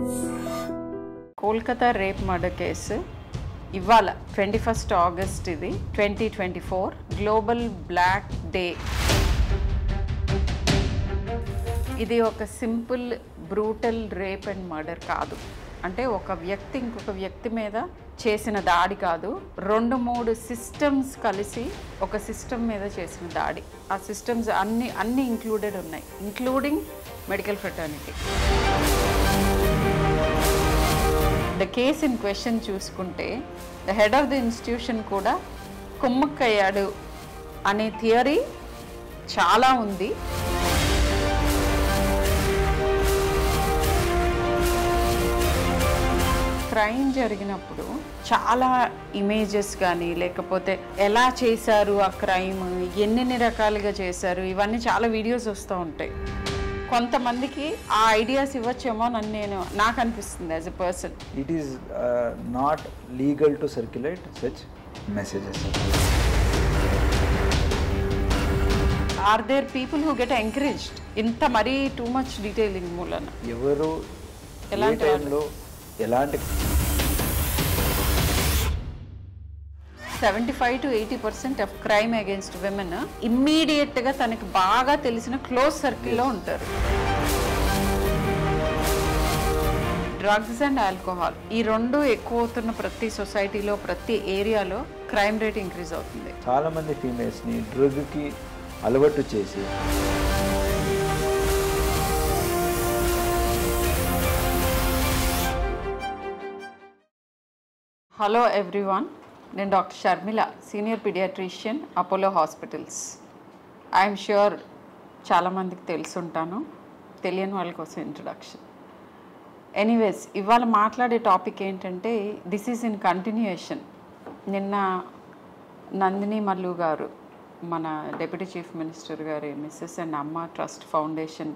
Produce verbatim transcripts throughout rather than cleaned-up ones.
Kolkata rape murder case ఇవాళ twenty first August ఇది twenty twenty four global black day. ఇది ఒక simple brutal rape and murder కాదు. అంటే ఒక వ్యక్తి ఇంకొక వ్యక్తి మీద చేసిన దాడి కాదు, రెండు మూడు సిస్టమ్స్ కలిసి ఒక సిస్టమ్ మీద చేసిన దాడి. ఆ సిస్టమ్స్ అన్ని అన్ని ఇంక్లూడెడ్ ఉన్నాయి, including medical fraternity. The case in question చూసుకుంటే the head of the institution కూడా కుమ్మక్కయ్యాడు అనే థియరీ చాలా ఉంది. క్రైమ్ జరిగినప్పుడు చాలా ఇమేజెస్ కానీ లేకపోతే ఎలా చేశారు ఆ క్రైమ్, ఎన్నెన్ని రకాలుగా చేశారు, ఇవన్నీ చాలా వీడియోస్ వస్తూ ఉంటాయి. కొంతమందికి ఆ ఐడియాస్ ఇవ్వచ్చేమో నన్ను నేను నాకు అనిపిస్తుంది as a person. It is not legal to circulate such messages. Are there people who get encouraged ఇంత మరీ టూ మచ్ డీటెయిలింగ్ మూలన? ఎవరు ఎలాంటి టైంలో ఎలాంటి seventy five to eighty percent of crime against women ఇమ్మీడియట్గా తనకి బాగా తెలిసిన క్లోజ్ సర్కిల్లో ఉంటారు. డ్రగ్స్ అండ్ ఆల్కహాల్ ఈ రెండు ఎక్కువ అవుతున్న ప్రతి సొసైటీలో ప్రతి ఏరియాలో క్రైమ్ రేట్ ఇంక్రీజ్ అవుతుంది. చాలా మంది ఫీమేల్స్ని డ్రగ్కి అలవాటు చేసి హలో ఎవ్రీవన్, నేను doctor Sharmila, senior paediatrician, Apollo hospitals. I'm sure చాలామందికి తెలుసుంటాను, తెలియని వాళ్ళ కోసం ఇంట్రడక్షన్. ఎనీవేస్, ఇవాళ మాట్లాడే టాపిక్ ఏంటంటే దిస్ ఈజ్ ఇన్ కంటిన్యూయేషన్. నిన్న నందిని మల్లు గారు, మన డిప్యూటీ చీఫ్ మినిస్టర్ గారి Mrs and Amma trust foundation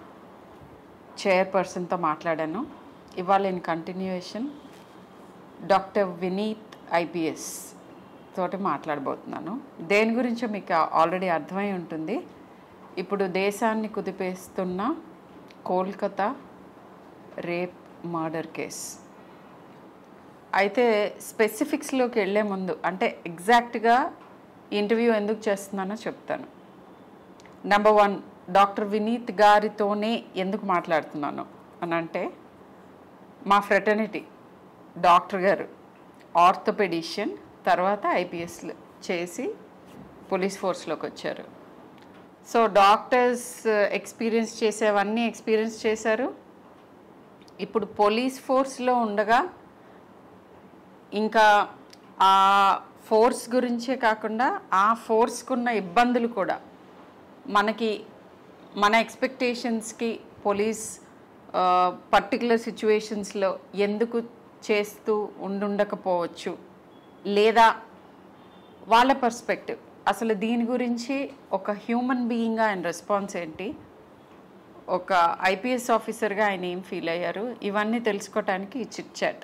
చైర్పర్సన్తో మాట్లాడాను. ఇవాళ in continuation doctor Vineeth IPS తోటి మాట్లాడబోతున్నాను. దేని గురించో మీకు ఆల్రెడీ అర్థమై ఉంటుంది. ఇప్పుడు దేశాన్ని కుదిపేస్తున్న కోల్కతా రేప్ మర్డర్ కేస్. అయితే స్పెసిఫిక్స్లోకి వెళ్ళే ముందు, అంటే ఎగ్జాక్ట్గా ఇంటర్వ్యూ ఎందుకు చేస్తున్నానో చెప్తాను. నెంబర్ వన్, డాక్టర్ వినీత్ గారితోనే ఎందుకు మాట్లాడుతున్నాను అని అంటే, మా ఫ్రెటర్నిటీ డాక్టర్ గారు ఆర్థోపెడిషియన్, తర్వాత ఐపీఎస్లు చేసి పోలీస్ ఫోర్స్లోకి వచ్చారు. సో డాక్టర్స్ ఎక్స్పీరియన్స్ చేసేవన్నీ ఎక్స్పీరియన్స్ చేశారు. ఇప్పుడు పోలీస్ ఫోర్స్లో ఉండగా ఇంకా ఆ ఫోర్స్ గురించే కాకుండా ఆ ఫోర్స్కున్న ఇబ్బందులు కూడా మనకి మన ఎక్స్పెక్టేషన్స్కి పోలీస్ పర్టికులర్ సిచ్యువేషన్స్లో ఎందుకు చేస్తూ ఉండుండకపోవచ్చు, లేదా వాళ్ళ పర్స్పెక్టివ్ అసలు దీని గురించి ఒక హ్యూమన్ బీయింగ్గా ఆయన రెస్పాన్స్ ఏంటి, ఒక ఐపీఎస్ ఆఫీసర్గా ఆయన ఏం ఫీల్ అయ్యారు, ఇవన్నీ తెలుసుకోవటానికి ఈ చిట్ చాట్.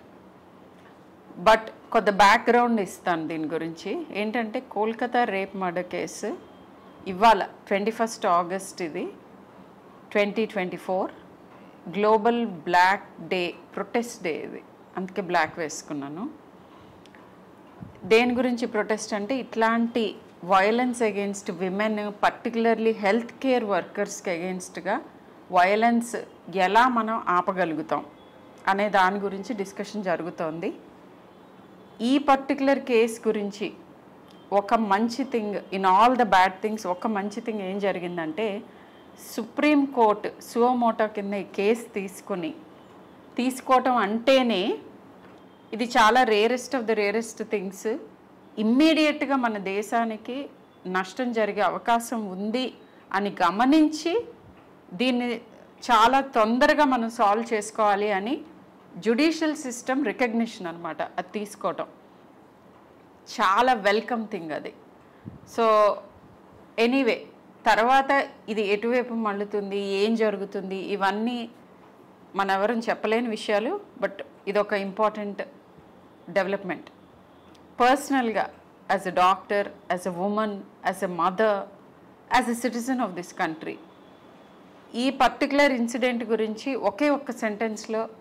బట్ కొద్ది బ్యాక్గ్రౌండ్ ఇస్తాను దీని గురించి. ఏంటంటే కోల్కతా రేప్ మర్డర్ కేసు ఇవాళ ట్వంటీ ఫస్ట్ ఆగస్ట్ ఇది twenty twenty four global black day, protest day ఇది, అందుకే బ్లాక్ వేసుకున్నాను. దేని గురించి ప్రొటెస్ట్ అంటే ఇట్లాంటి violence against women, particularly health care వర్కర్స్కి అగెయిన్స్ట్గా వయలెన్స్ ఎలా మనం ఆపగలుగుతాం అనే దాని గురించి డిస్కషన్ జరుగుతోంది. ఈ పర్టికులర్ కేస్ గురించి ఒక మంచి thing in all the bad things, ఒక మంచి థింగ్ ఏం జరిగిందంటే, సుప్రీం కోర్టు సువోమోటో కింద ఈ కేసు తీసుకొని తీసుకోవటం అంటేనే ఇది చాలా rarest of the rarest things. ఇమ్మీడియట్గా మన దేశానికి నష్టం జరిగే అవకాశం ఉంది అని గమనించి దీన్ని చాలా తొందరగా మనం సాల్వ్ చేసుకోవాలి అని జ్యుడిషియల్ సిస్టమ్ రికగ్నిషన్ అనమాట అది తీసుకోవటం. చాలా వెల్కమ్ థింగ్ అది. సో ఎనీవే, తర్వాత ఇది ఎటువైపు మళ్ళుతుంది, ఏం జరుగుతుంది, ఇవన్నీ మన ఎవరని చెప్పలేని విషయాలు. బట్ ఇదొక ఇంపార్టెంట్ డెవలప్మెంట్. పర్సనల్గా as a doctor, as a women, as a mother, as a citizen of this country, ఈ పర్టికులర్ ఇన్సిడెంట్ గురించి ఒకే ఒక్క సెంటెన్స్లో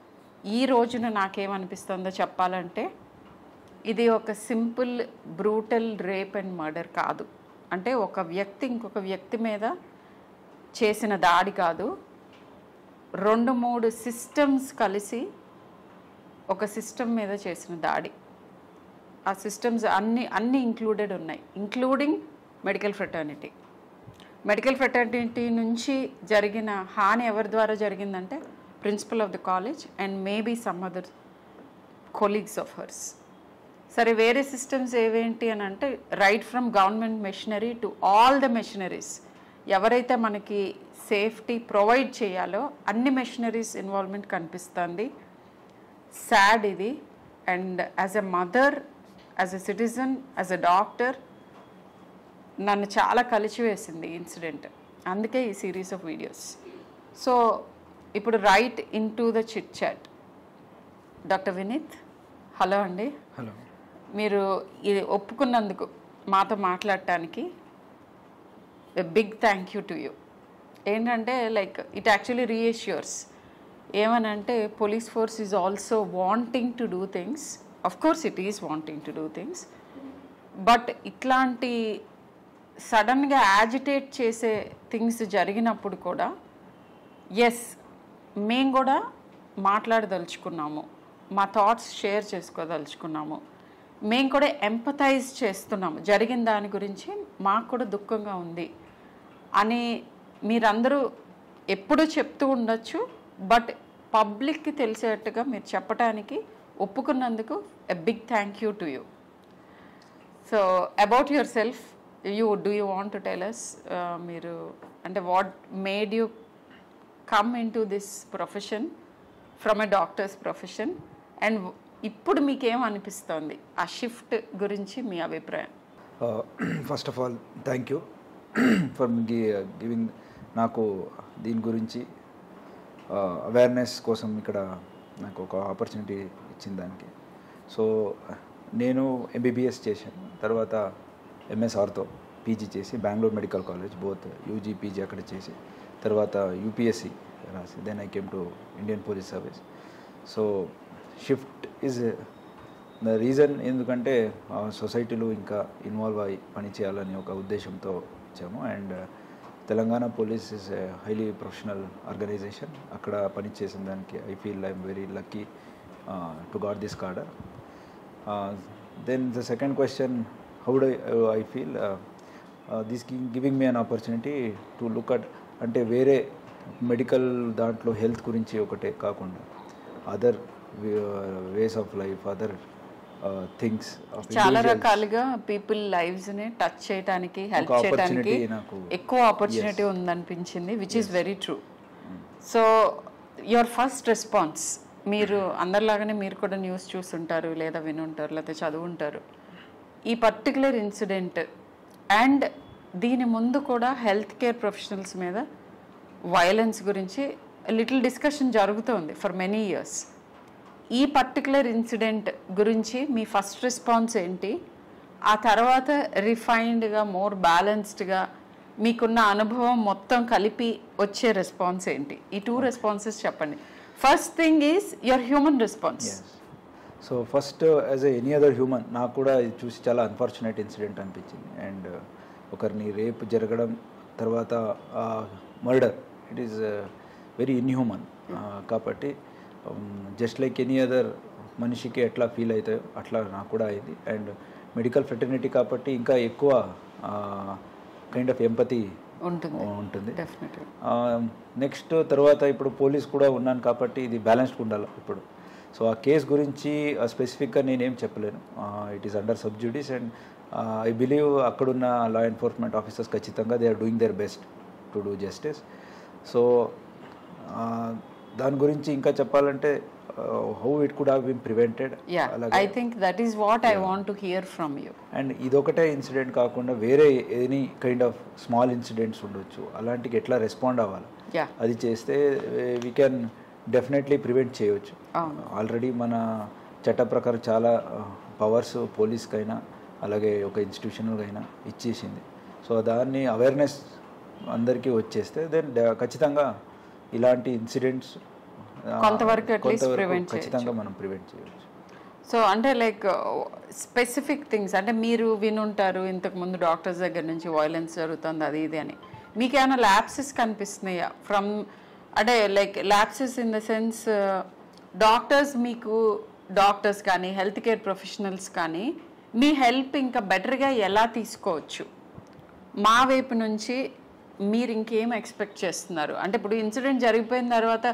ఈ రోజున నాకేమనిపిస్తుందో చెప్పాలంటే ఇది ఒక simple brutal rape and murder కాదు. అంటే ఒక వ్యక్తి ఇంకొక వ్యక్తి మీద చేసిన దాడి కాదు, రెండు మూడు సిస్టమ్స్ కలిసి ఒక సిస్టమ్ మీద చేసిన దాడి. ఆ సిస్టమ్స్ అన్ని అన్నీ ఇంక్లూడెడ్ ఉన్నాయి, including medical fraternity. Medical fraternity నుంచి జరిగిన హాని ఎవరి ద్వారా జరిగిందంటే principal of the college and maybe some other colleagues of hers. సరే, వేరే సిస్టమ్స్ ఏవేంటి అని అంటే right from government machinery to all the machineries, ఎవరైతే మనకి సేఫ్టీ ప్రొవైడ్ చేయాలో అన్ని మెషినరీస్ ఇన్వాల్వ్మెంట్ కనిపిస్తుంది. సాడ్ ఇది. And as a mother, as a citizen, as a doctor నన్ను చాలా కలిచివేసింది ఈ ఇన్సిడెంట్. అందుకే ఈ సిరీస్ ఆఫ్ వీడియోస్. సో ఇప్పుడు right into the chit chat. Doctor Vineet, hello అండి. హలో. మీరు ఇది ఒప్పుకున్నందుకు మాతో మాట్లాడటానికి big thank you to you. ఏంటంటే లైక్ ఇట్ యాక్చువల్లీ రీఎష్యూర్స్. ఏమనంటే police force is also wanting to do things. Of course it is wanting to do things, but ఇట్లాంటి సడన్గా యాజిటేట్ చేసే థింగ్స్ జరిగినప్పుడు కూడా ఎస్ మేము కూడా మాట్లాడదలుచుకున్నాము, మా థాట్స్ షేర్ చేసుకోదలుచుకున్నాము, మేము కూడా ఎంపథైజ్ చేస్తున్నాము, జరిగిన దాని గురించి మాకు కూడా దుఃఖంగా ఉంది అని మీరందరూ ఎప్పుడూ చెప్తూ ఉండొచ్చు. బట్ పబ్లిక్కి తెలిసేట్టుగా మీరు చెప్పడానికి ఒప్పుకున్నందుకు a big thank you to you. So about yourself, you do you want to tell us, మీరు అంటే what made you come into this profession from a doctor's profession, and ఇప్పుడు మీకేమనిపిస్తుంది ఆ షిఫ్ట్ గురించి మీ అభిప్రాయం? First of all thank you for giving నాకు దీని గురించి అవేర్నెస్ కోసం ఇక్కడ నాకు ఒక ఆపర్చునిటీ ఇచ్చిన దానికి. సో నేను ఎంబీబీఎస్ చేశాను, తర్వాత ఎంఎస్ ఆర్థో పీజీ చేసి Bengaluru medical college both UG PG అక్కడ చేసి తర్వాత యూపీఎస్సి రాసి then I came to Indian police service. So shift is the reason. ఎందుకంటే సొసైటీలో ఇంకా ఇన్వాల్వ్ అయ్యి పని చేయాలని ఒక ఉద్దేశంతో వచ్చాము. And Telangana police is a highly professional organisation. అక్కడ పని చేసిన దానికి I feel I'm very lucky to got this cadre. Then the second question, how do I feel this giving me an opportunity to look at, అంటే వేరే medical దాంట్లో health గురించి ఒకటే కాకుండా other ways of life, other things, చాలా రకాలుగా people lives ని touch చేయడానికి, హెల్ప్ చేయడానికి ఎక్కువ ఆపర్చునిటీ ఉందనిపించింది, which is very true. So your first response, మీరు అందరిలాగానే మీరు కూడా న్యూస్ చూస్తుంటారు, లేదా వినుంటారు, లేదా చదువుంటారు. ఈ పర్టికులర్ ఇన్సిడెంట్ అండ్ దీని ముందు కూడా హెల్త్ కేర్ ప్రొఫెషనల్స్ మీద వైలెన్స్ గురించి లిటిల్ డిస్కషన్ జరుగుతుంది ఫర్ మెనీ ఇయర్స్. ఈ పర్టికులర్ ఇన్సిడెంట్ గురించి మీ ఫస్ట్ రెస్పాన్స్ ఏంటి? ఆ తర్వాత రిఫైన్డ్గా, మోర్ బ్యాలెన్స్డ్గా మీకున్న అనుభవం మొత్తం కలిపి వచ్చే రెస్పాన్స్ ఏంటి? ఈ టూ రెస్పాన్సెస్ చెప్పండి. First thing is your human response. So first as any other human నాకు కూడా ఇది చూసి చాలా అన్ఫార్చునేట్ ఇన్సిడెంట్ అనిపించింది. అండ్ ఒకరిని రేప్ జరగడం, తర్వాత murder, it is very inhuman. కాబట్టి జస్ట్ లైక్ ఎనీ అదర్ మనిషికి ఎట్లా ఫీల్ అవుతాయో అట్లా నాకు కూడా అయింది. అండ్ మెడికల్ ఫ్రెటర్నిటీ కాబట్టి ఇంకా ఎక్కువ కైండ్ ఆఫ్ ఎంపతి ఉంటుంది. నెక్స్ట్ తర్వాత ఇప్పుడు పోలీస్ కూడా ఉన్నాను కాబట్టి ఇది బ్యాలెన్స్డ్ ఉండాలి ఇప్పుడు. సో ఆ కేస్ గురించి స్పెసిఫిక్గా నేనేం చెప్పలేను. It is under sub judice and I believe అక్కడున్న లా ఎన్ఫోర్స్మెంట్ ఆఫీసర్స్ ఖచ్చితంగా they are doing their best to do justice. So దాని గురించి ఇంకా చెప్పాలంటే how it could have been prevented. I think that is what I want to hear from you. And ఇదొకటే incident కాకుండా వేరే any kind of small incidents ఉండొచ్చు, అలాంటికి ఎట్లా రెస్పాండ్ అవ్వాలి, అది చేస్తే వీ క్యాన్ డెఫినెట్లీ ప్రివెంట్ చేయవచ్చు. ఆల్రెడీ మన చట్ట ప్రకారం చాలా పవర్స్ పోలీస్కైనా అలాగే ఒక ఇన్స్టిట్యూషన్కైనా ఇచ్చేసింది. సో దాన్ని అవేర్నెస్ అందరికీ వచ్చేస్తే దెన్ ఖచ్చితంగా ఇలాంటి ఇన్సిడెంట్స్ కొంతవరకు అట్లీస్ట్ ప్రివెంట్ ఖచ్చితంగా మనం ప్రివెంట్ చేయవచ్చు. సో అంటే లైక్ స్పెసిఫిక్ థింగ్స్ అంటే మీరు వినుంటారు ఇంతకుముందు డాక్టర్స్ దగ్గర నుంచి వైలెన్స్ జరుగుతుంది అది ఇది అని, మీకు ఏమైనా ల్యాప్సెస్ కనిపిస్తున్నాయా ఫ్రమ్ అంటే like lapses in the sense doctors మీకు డాక్టర్స్ కానీ హెల్త్ కేర్ ప్రొఫెషనల్స్ కానీ మీ హెల్ప్ ఇంకా బెటర్గా ఎలా తీసుకోవచ్చు, మా వైపు నుంచి మీరు ఇంకేం ఎక్స్పెక్ట్ చేస్తున్నారు? అంటే ఇప్పుడు ఇన్సిడెంట్ జరిగిపోయిన తర్వాత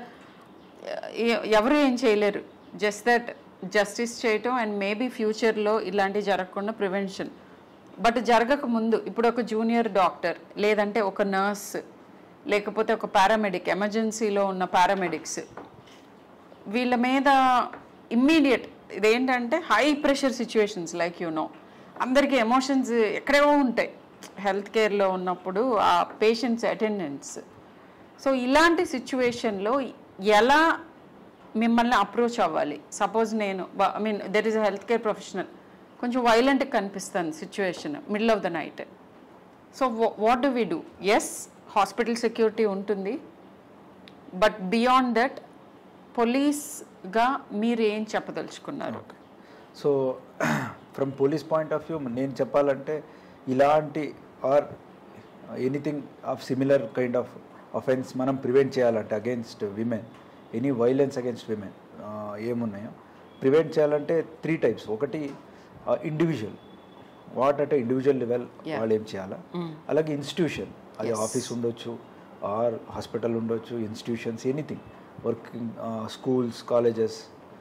ఎవరు ఏం చేయలేరు, జస్ట్ దట్ జస్టిస్ చేయటం అండ్ మేబీ ఫ్యూచర్లో ఇలాంటివి జరగకుండా ప్రివెన్షన్. బట్ జరగక ముందు ఇప్పుడు ఒక జూనియర్ డాక్టర్ లేదంటే ఒక నర్స్ లేకపోతే ఒక పారామెడిక్, ఎమర్జెన్సీలో ఉన్న పారామెడిక్స్, వీళ్ళ మీద ఇమ్మీడియట్ ఇదేంటంటే high pressure situations like you know అందరికీ ఎమోషన్స్ ఎక్కడేవో ఉంటాయి హెల్త్ కేర్లో ఉన్నప్పుడు ఆ పేషెంట్స్ అటెండెన్స్. సో ఇలాంటి సిచ్యువేషన్లో ఎలా మిమ్మల్ని అప్రోచ్ అవ్వాలి? సపోజ్ నేను I mean there is a health care professional, కొంచెం వైలెంట్గా కనిపిస్తుంది situation middle of the night. So what do we do? Yes hospital security ఉంటుంది, బట్ బియాండ్ దట్ పోలీస్గా మీరు ఏం చెప్పదలుచుకున్నారు? So from police point of view నేను చెప్పాలంటే ఇలాంటి or anything of similar kind of offence మనం ప్రివెంట్ చేయాలంటే against women, any violence against women ఏమున్నాయో ప్రివెంట్ చేయాలంటే త్రీ టైప్స్. ఒకటి ఇండివిజువల్, వాట్ అంటే ఇండివిజువల్ లెవెల్ వాళ్ళు ఏం చేయాలా, అలాగే ఇన్స్టిట్యూషన్, అది ఆఫీస్ ఉండొచ్చు ఆర్ హాస్పిటల్ ఉండొచ్చు, institutions anything, working schools colleges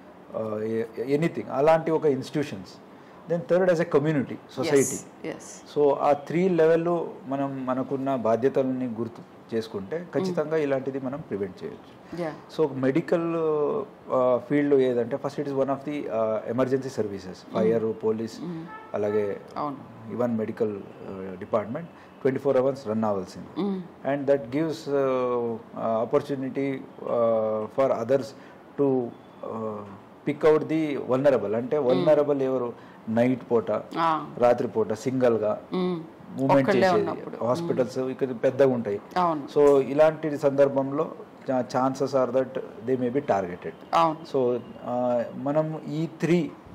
anything అలాంటి ఒక institutions. Then third as a community society. So ఆ త్రీ లెవెల్లో మనం మనకున్న బాధ్యతలని గుర్తు చేసుకుంటే ఖచ్చితంగా ఇలాంటిది మనం ప్రివెంట్ చేయొచ్చు. సో మెడికల్ ఫీల్డ్ ఏదంటే first it is one of the emergency services, fire, police, అలాగే even medical department twenty four hours run అవ్వాల్సింది. And that gives opportunity for others to pick out the vulnerable. అంటే vulnerable ఎవరు? Night పూట, రాత్రి పూట సింగల్గా moment చేసేది, hospitals ఇక్కడ పెద్దగా ఉంటాయి. సో ఇలాంటి సందర్భంలో chances are that they may be targeted. So మనం ఈ త్రీ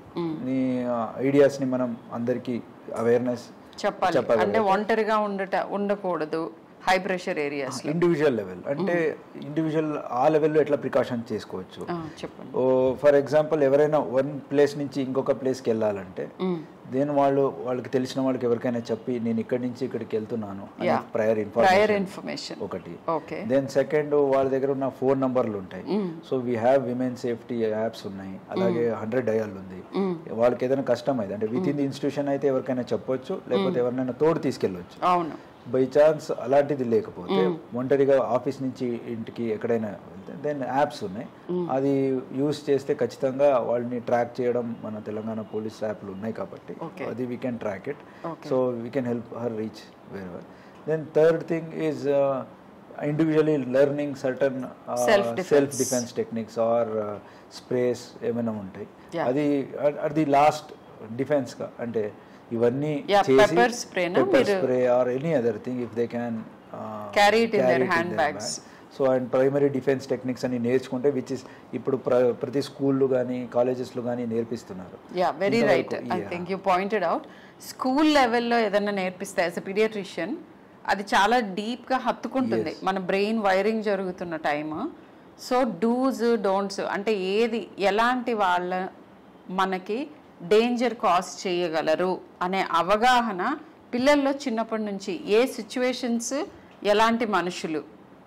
ఐడియాస్ని మనం అందరికీ అవేర్నెస్ చెప్పాలి. అంటే ఒంటరిగా ఉండట ఉండకూడదు high pressure areas. Individual level అంటే ఇండివిజువల్ ఆ లెవెల్లో ఎట్లా ప్రికాషన్ చేసుకోవచ్చు. చెప్పండి. ఫర్ ఎగ్జాంపుల్ ఎవరైనా వన్ ప్లేస్ నుంచి ఇంకొక ప్లేస్కి వెళ్ళాలంటే దెన్ వాళ్ళు వాళ్ళకి తెలిసిన వాళ్ళకి ఎవరికైనా చెప్పి నేను ఇక్కడి నుంచి ఇక్కడికి వెళ్తున్నాను ప్రయర్ ఇన్ఫర్మేషన్ ఒకటి. దెన్ సెకండ్ వాళ్ళ దగ్గర ఉన్న ఫోన్ నంబర్లు ఉంటాయి. So we have women safety apps ఉన్నాయి, అలాగే హండ్రెడ్ డయల్ ఉంది. వాళ్ళకి ఏదైనా కష్టం అయితే అంటే విత్ ఇన్ ది ఇన్స్టిట్యూషన్ అయితే ఎవరికైనా చెప్పొచ్చు, లేకపోతే ఎవరినైనా తోడు తీసుకెళ్ళవచ్చు. అవును. బై ఛాన్స్ అలాంటిది లేకపోతే ఒంటరిగా ఆఫీస్ నుంచి ఇంటికి ఎక్కడైనా వెళ్తే దెన్ యాప్స్ ఉన్నాయి, అది యూస్ చేస్తే ఖచ్చితంగా వాళ్ళని ట్రాక్ చేయడం మన తెలంగాణ పోలీస్ యాప్లు ఉన్నాయి కాబట్టి అది we can track it. So we can help her reach very well. Then third thing is individually learning certain self defence techniques or sprays ఏమైనా ఉంటాయి, అది అది లాస్ట్ డిఫెన్స్గా. అంటే ఇవన్నీ pepper spray or any other thing if they can carry it in their hand bags. So and primary defence techniques అని నేర్చుకుంటే which is ఇప్పుడు ప్రతి స్కూళ్ళు కానీ కాలేజెస్లో కానీ నేర్పిస్తున్నారు. Yeah very right. I think you pointed out school లెవెల్లో ఏదైనా నేర్పిస్తే యాజ్ ఎ పీడియాట్రిషియన్ అది చాలా డీప్గా హత్తుకుంటుంది మన బ్రెయిన్ వైరింగ్ జరుగుతున్న టైమ్. సో డూస్ డోంట్స్ అంటే ఏది ఎలాంటి వాళ్ళ మనకి డేంజర్ కాజ్ చేయగలరు అనే అవగాహన పిల్లల్లో చిన్నప్పటి నుంచి, ఏ సిచ్యువేషన్స్ ఎలాంటి మనుషులు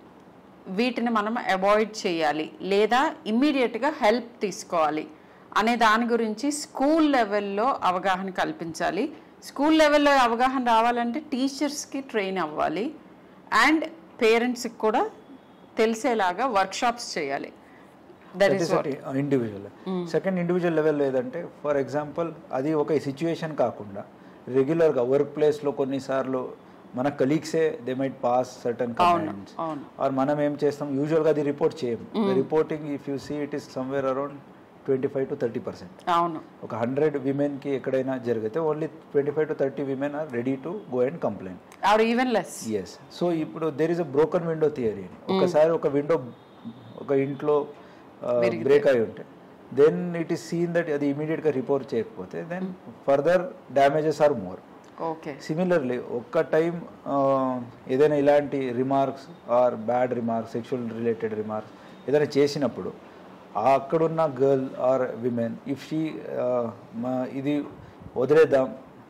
వీటిని మనం అవాయిడ్ చేయాలి లేదా ఇమ్మీడియట్గా హెల్ప్ తీసుకోవాలి అనే దాని గురించి స్కూల్ లెవెల్లో అవగాహన కల్పించాలి. స్కూల్ లెవెల్లో అవగాహన రావాలంటే టీచర్స్కి ట్రైన్ అవ్వాలి అండ్ పేరెంట్స్కి కూడా తెలిసేలాగా వర్క్షాప్స్ చేయాలి. ఇండివిజువల్. సెకండ్ ఇండివిజువల్ లెవెల్ ఏదంటే ఫర్ ఎగ్జాంపుల్ అది ఒక సిచ్యువేషన్ కాకుండా రెగ్యులర్గా వర్క్ ప్లేస్లో కొన్నిసార్లు మన కలీగ్సే they might pass certain comments or మనం ఏం చేస్తాం యూజువల్గా అది రిపోర్ట్ చేయం. Reporting if you see it is somewhere around twenty five to thirty percent. ఒక హండ్రెడ్ విమెన్కి ఎక్కడైనా జరిగితే only twenty five to thirty women are ready to go and complaint or even less. Yes. So ఇప్పుడు there is a broken window theory. ఒకసారి ఒక window ఒక ఇంట్లో break అయి ఉంటే then it is seen that అది ఇమీడియట్గా రిపోర్ట్ చేయకపోతే then further damages or more. Okay. Similarly ఒక్క టైం ఏదైనా ఇలాంటి remarks or bad remarks, sexual related remarks ఏదైనా చేసినప్పుడు అక్కడున్న girl or women if she ఇది వదిలేద్దాం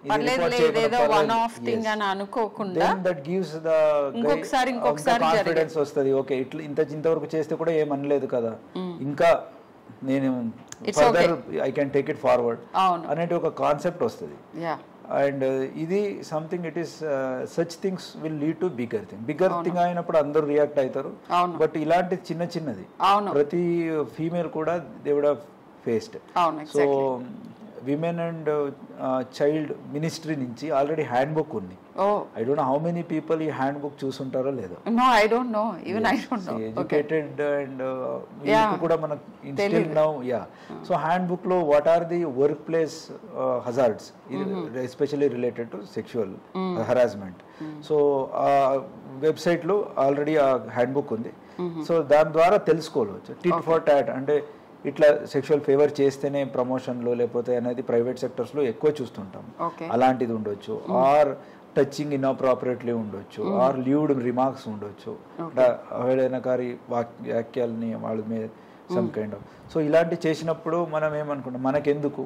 కాన్ఫిడెన్స్ వస్తుంది. ఓకే ఇట్లా ఇంత ఇంతవరకు చేస్తే కూడా ఏం అనలేదు కదా, ఇంకా నేను further I can take it forward అనేది ఒక కాన్సెప్ట్ వస్తుంది. అండ్ ఇది something it is such things will lead to bigger thing. Bigger thing అయినప్పుడు అందరూ రియాక్ట్ అవుతారు. బట్ ఇలాంటి చిన్న చిన్నది ప్రతి ఫీమేల్ కూడా they would have faced. So women and child ministry నుంచి ఆల్రెడీ హ్యాండ్ బుక్ ఉంది. I don't know how many people ఈ హ్యాండ్ బుక్ చూసుంటారో లేదో. No I don't know even I don't know. Educated and కూడా మనకు instill now yeah. So handbook లో what are the workplace hazards especially related to sexual harassment. So ఆ website లో already ఆ handbook ఉంది. So దాని ద్వారా తెలుసుకోవచ్చు. టిట్ ఫర్ టాట్ అంటే ఇట్లా సెక్షువల్ ఫేవర్ చేస్తేనే ప్రమోషన్లో లేకపోతే అనేది ప్రైవేట్ సెక్టర్స్లో ఎక్కువ చూస్తుంటాం. అలాంటిది ఉండొచ్చు. ఆర్ టచింగ్ ఇన్అప్రాపరేట్లీ ఉండొచ్చు. ఆర్ లీవ్డ్ రిమార్క్స్ ఉండొచ్చు. అవహేళనకారి వాక్యాలని వాళ్ళ మీద సమ్ కైండ్ ఆఫ్. సో ఇలాంటి చేసినప్పుడు మనం ఏమనుకుంటాం, మనకెందుకు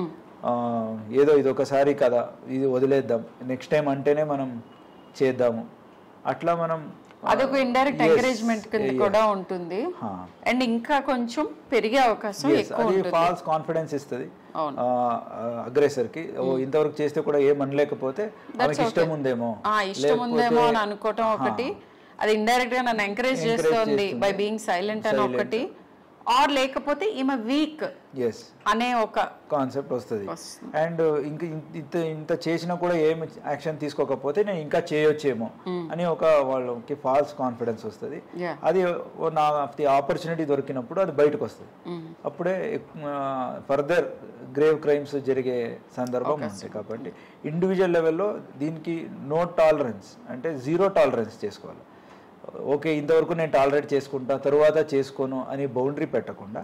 ఏదో ఇది ఒకసారి కదా ఇది వదిలేద్దాం, నెక్స్ట్ టైం అంటేనే మనం చేద్దాము, అట్లా మనం అదొక ఇండైరెక్ట్ ఎంకరేజ్మెంట్ కింద కూడా ఉంటుంది. అండ్ ఇంకా కొంచెం పెరిగే అవకాశం ఎక్కువ ఉంటుంది. ఫాల్స్ కాన్ఫిడెన్స్ ఇస్తుంది అగ్రెసర్ కి. ఇంతవరకు చేస్తే కూడా ఏమనలేకపోతే ఇష్టం ఉందేమో ఇష్టం ఉందేమో అని అనుకోవటం ఒకటి. అది ఇండైరెక్ట్ గా నన్ను ఎంకరేజ్ చేస్తుంది బై బీయింగ్ సైలెంట్ అని ఒకటి. ఆర్ లేకపోతే ఈమె వీక్ అనే ఒక కాన్సెప్ట్ వస్తుంది. అండ్ ఇంకా ఇంత ఇంత చేసినా కూడా ఏం యాక్షన్ తీసుకోకపోతే నేను ఇంకా చేయొచ్చేమో అని ఒక వాళ్ళకి ఫాల్స్ కాన్ఫిడెన్స్ వస్తుంది. అది నా ఆపర్చునిటీ దొరికినప్పుడు అది బయటకు వస్తుంది. అప్పుడే ఫర్దర్ గ్రేవ్ క్రైమ్స్ జరిగే సందర్భం ఉంటుంది. కాబట్టి ఇండివిజువల్ లెవెల్లో దీనికి నో టాలరెన్స్ అంటే జీరో టాలరెన్స్ చేసుకోవాలి. ఓకే ఇంతవరకు నేను టాలరేట్ చేసుకుంటా తరువాత చేసుకోను అని బౌండరీ పెట్టకుండా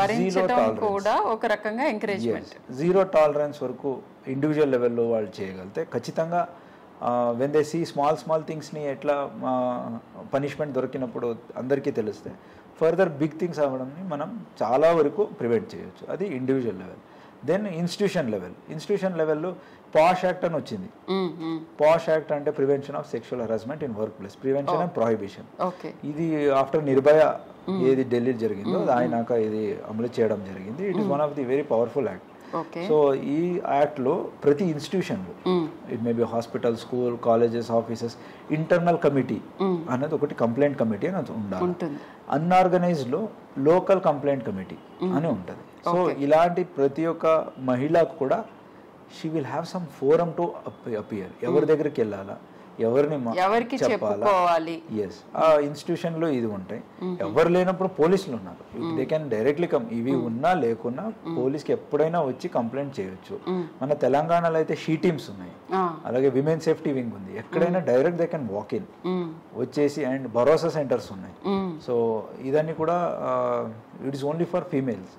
జీరో టాలరెన్స్ వరకు ఇండివిజువల్ లెవెల్లో వాళ్ళు చేయగలిగితే ఖచ్చితంగా when they see small small థింగ్స్ని ఎట్లా పనిష్మెంట్ దొరికినప్పుడు అందరికీ తెలిస్తే ఫర్దర్ బిగ్ థింగ్స్ అవ్వడంని మనం చాలా వరకు ప్రివెంట్ చేయొచ్చు. అది individual level. Then institution level. Institution లెవెల్లో పాష్ యాక్ట్ అని వచ్చింది. పాష్ యాక్ట్ అంటే prevention of sexual harassment in workplace, prevention and prohibition. ఇది ఆఫ్టర్ నిర్భయ ఏది ఢిల్లీలో జరిగిందో ఆయనాక ఇది అమలు చేయడం జరిగింది. It is one of the very powerful act. So ఈ యాక్ట్ లో ప్రతి ఇన్స్టిట్యూషన్ లో it may be hospital, school, colleges, offices internal committee అనేది ఒకటి కంప్లైంట్ కమిటీ అని ఉండాలి. అన్ఆర్గనైజ్డ్ లో లోకల్ కంప్లైంట్ కమిటీ అని ఉంటుంది. సో ఇలాంటి ప్రతి ఒక్క మహిళకు కూడా she will have some forum to appear. ఎవరి దగ్గరికి వెళ్ళాలా, ఎవరిని చెప్పాలా. ఎస్ ఆ ఇన్స్టిట్యూషన్ లో ఇది ఉంటాయి. ఎవరు లేనప్పుడు పోలీసులు ఉన్నారు. They can directly come. ఇవి ఉన్నా లేకున్నా పోలీస్కి ఎప్పుడైనా వచ్చి కంప్లైంట్ చేయొచ్చు. మన తెలంగాణలో అయితే షీ టీమ్స్ ఉన్నాయి, అలాగే విమెన్ సేఫ్టీ వింగ్ ఉంది. ఎక్కడైనా direct they can walk in వచ్చేసి. అండ్ భరోసా సెంటర్స్ ఉన్నాయి. సో ఇదన్నీ కూడా it is only for females.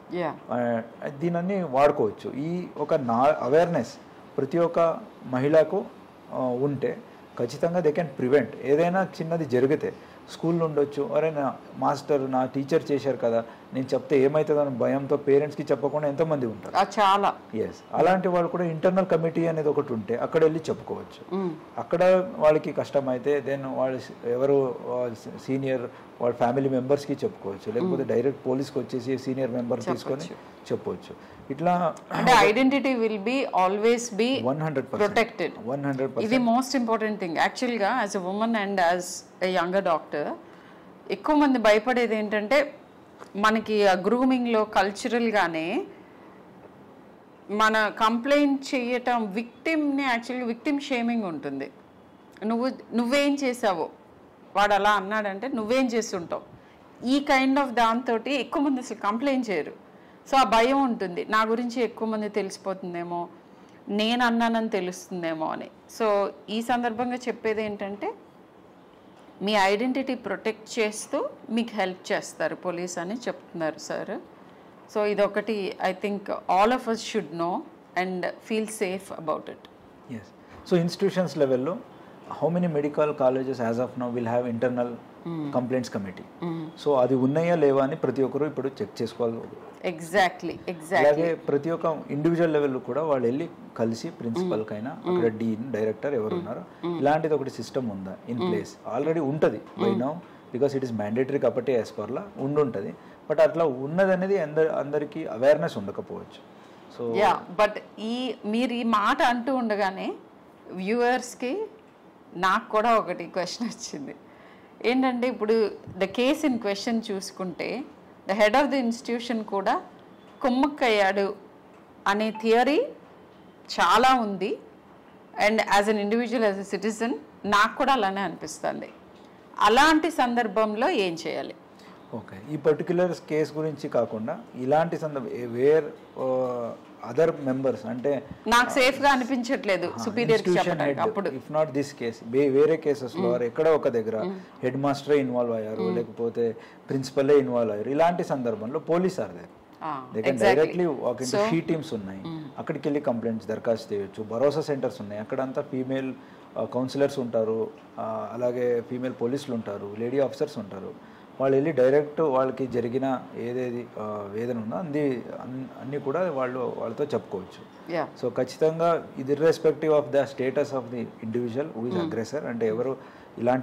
దీనన్నీ వాడుకోవచ్చు. ఈ ఒక నా అవేర్నెస్ ప్రతి ఒక్క మహిళకు ఉంటే ఖచ్చితంగా దే కెన్ ప్రివెంట్. ఏదైనా చిన్నది జరిగితే స్కూల్లో ఉండొచ్చు, అరే నా మాస్టర్ నా టీచర్ చేశారు కదా నేను చెప్తే ఏమవుతుందని భయంతో పేరెంట్స్కి చెప్పకుండా ఎంతోమంది ఉంటారు చాలా. ఎస్ అలాంటి వాళ్ళు కూడా ఇంటర్నల్ కమిటీ అనేది ఒకటి ఉంటే అక్కడ వెళ్ళి చెప్పుకోవచ్చు. అక్కడ వాళ్ళకి కష్టమైతే దెన్ వాళ్ళు ఎవరు సీనియర్ వాళ్ళ ఫ్యామిలీ మెంబర్స్కి చెప్పుకోవచ్చు. లేకపోతే డైరెక్ట్ పోలీస్కి వచ్చేసి సీనియర్ మెంబర్ తీసుకొని చెప్పవచ్చు. ఇట్లా అంటే identity will be always be one hundred protected. One hundred ఇది మోస్ట్ ఇంపార్టెంట్ థింగ్ యాక్చువల్గా. As a women and as a younger doctor ఎక్కువ మంది భయపడేది ఏంటంటే మనకి ఆ గ్రూమింగ్లో కల్చరల్గానే మన కంప్లైంట్ చేయటం విక్టిమ్ని యాక్చువల్గా విక్టిమ్ షేమింగ్ ఉంటుంది. నువ్వు నువ్వేం చేసావో వాడు అలా అన్నాడంటే నువ్వేం చేస్తుంటావు ఈ కైండ్ ఆఫ్ దాంతో ఎక్కువ మంది అసలు కంప్లైంట్ చేయరు. సో ఆ భయం ఉంటుంది, నా గురించి ఎక్కువ మంది తెలిసిపోతుందేమో, నేను అన్నానని తెలుస్తుందేమో అని. సో ఈ సందర్భంగా చెప్పేది ఏంటంటే మీ ఐడెంటిటీ ప్రొటెక్ట్ చేస్తూ మీకు హెల్ప్ చేస్తారు పోలీస్ అని చెప్తున్నారు సార్. సో ఇదొకటి I think all of us should know and feel safe about it. Yes. So institutions లెవెల్లో how many medical colleges as of now will have internal complaints committee? So అది ఉన్నాయా లేవా అని ప్రతి ఒక్కరు ఇప్పుడు చెక్ చేసుకోవాలి. ఎగ్జాక్ట్లీ ఎగ్జాక్ట్లీ అలాగే ప్రతి ఒక్క ఇండివిజువల్ లెవెల్లో కూడా వాళ్ళు వెళ్ళి కలిసి ప్రిన్సిపల్ కైనా అక్కడ డీన్ డైరెక్టర్ ఎవరు ఉన్నారో ఇలాంటిది ఒకటి సిస్టమ్ ఉందా ఇన్ ప్లేస్? ఆల్రెడీ ఉంటుంది by now because it is mandatory కాబట్టి యాజ్ పర్ లా ఉండుంటుంది. బట్ అట్లా ఉన్నది అనేది అందరి అందరికీ అవేర్నెస్ ఉండకపోవచ్చు. సో యా బట్ ఈ మీరు ఈ మాట అంటూ ఉండగానే వ్యూవర్స్కి నాకు కూడా ఒకటి క్వశ్చన్ వచ్చింది. ఏంటంటే ఇప్పుడు ద కేస్ ఇన్ క్వశ్చన్ చూసుకుంటే the head of the institution కూడా కుమ్మక్కయ్యాడు అనే థియరీ చాలా ఉంది. And as an individual as a citizen నాకు కూడా అలానే అనిపిస్తుంది. అలాంటి సందర్భంలో ఏం చేయాలి? ఓకే, ఈ పర్టిక్యులర్ కేస్ గురించి కాకుండా ఇలాంటి సందర్భం వేర్ అదర్ మెంబర్స్ అంటే నాకు సేఫ్ గా అనిపించట్లేదు సుపీరియర్ చెప్పడానికి అప్పుడు ఇఫ్ నాట్ దిస్ కేస్ వేరే కేసెస్ లో ఎక్కడ ఒక దగ్గర హెడ్ మాస్టరే ఇన్వాల్వ్ అయ్యారు లేకపోతే ప్రిన్సిపలే ఇన్వాల్వ్ అయ్యారు, ఇలాంటి సందర్భంలో police are there, they can directly walk into she teams ఉన్నాయి, అక్కడికి వెళ్ళి కంప్లైంట్స్ దరఖాస్తు చేయొచ్చు. భరోసా సెంటర్స్ ఉన్నాయి, అక్కడంతా ఫీమేల్ కౌన్సిలర్స్ ఉంటారు, అలాగే ఫీమేల్ పోలీసులు ఉంటారు, లేడీ ఆఫీసర్స్ ఉంటారు. వాళ్ళు వెళ్ళి డైరెక్ట్ వాళ్ళకి జరిగిన ఏదేది వేదన ఉందో అన్ని అన్నీ కూడా వాళ్ళు వాళ్ళతో చెప్పుకోవచ్చు. సో ఖచ్చితంగా ఇది irrespective of the status of the individual who is aggressor, అంటే ఎవరు ఇలాంటి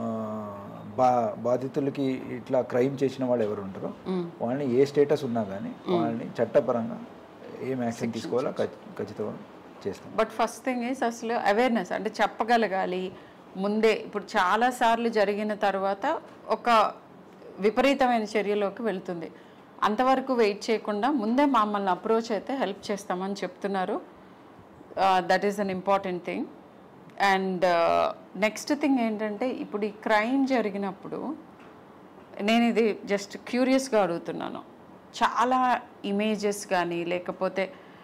బా బాధితులకి ఇట్లా క్రైమ్ చేసిన వాళ్ళు ఎవరు ఉంటారో వాళ్ళని ఏ స్టేటస్ ఉన్నా కానీ వాళ్ళని చట్టపరంగా ఏం యాక్షన్ తీసుకోవాలో ఖచ్చితంగా చేస్తాం. బట్ ఫస్ట్ థింగ్ ఈస్ అసలు అవేర్నెస్ అంటే చెప్పగలగాలి ముందే. ఇప్పుడు చాలాసార్లు జరిగిన తర్వాత ఒక విపరీతమైన చర్యలోకి వెళ్తుంది, అంతవరకు వెయిట్ చేయకుండా ముందే మమ్మల్ని అప్రోచ్ అయితే హెల్ప్ చేస్తామని చెప్తున్నారు. That is an important thing. And next thing ఏంటంటే ఇప్పుడు ఈ క్రైమ్ జరిగినప్పుడు నేను ఇది జస్ట్ క్యూరియస్గా అడుగుతున్నాను, చాలా ఇమేజెస్ కానీ లేకపోతే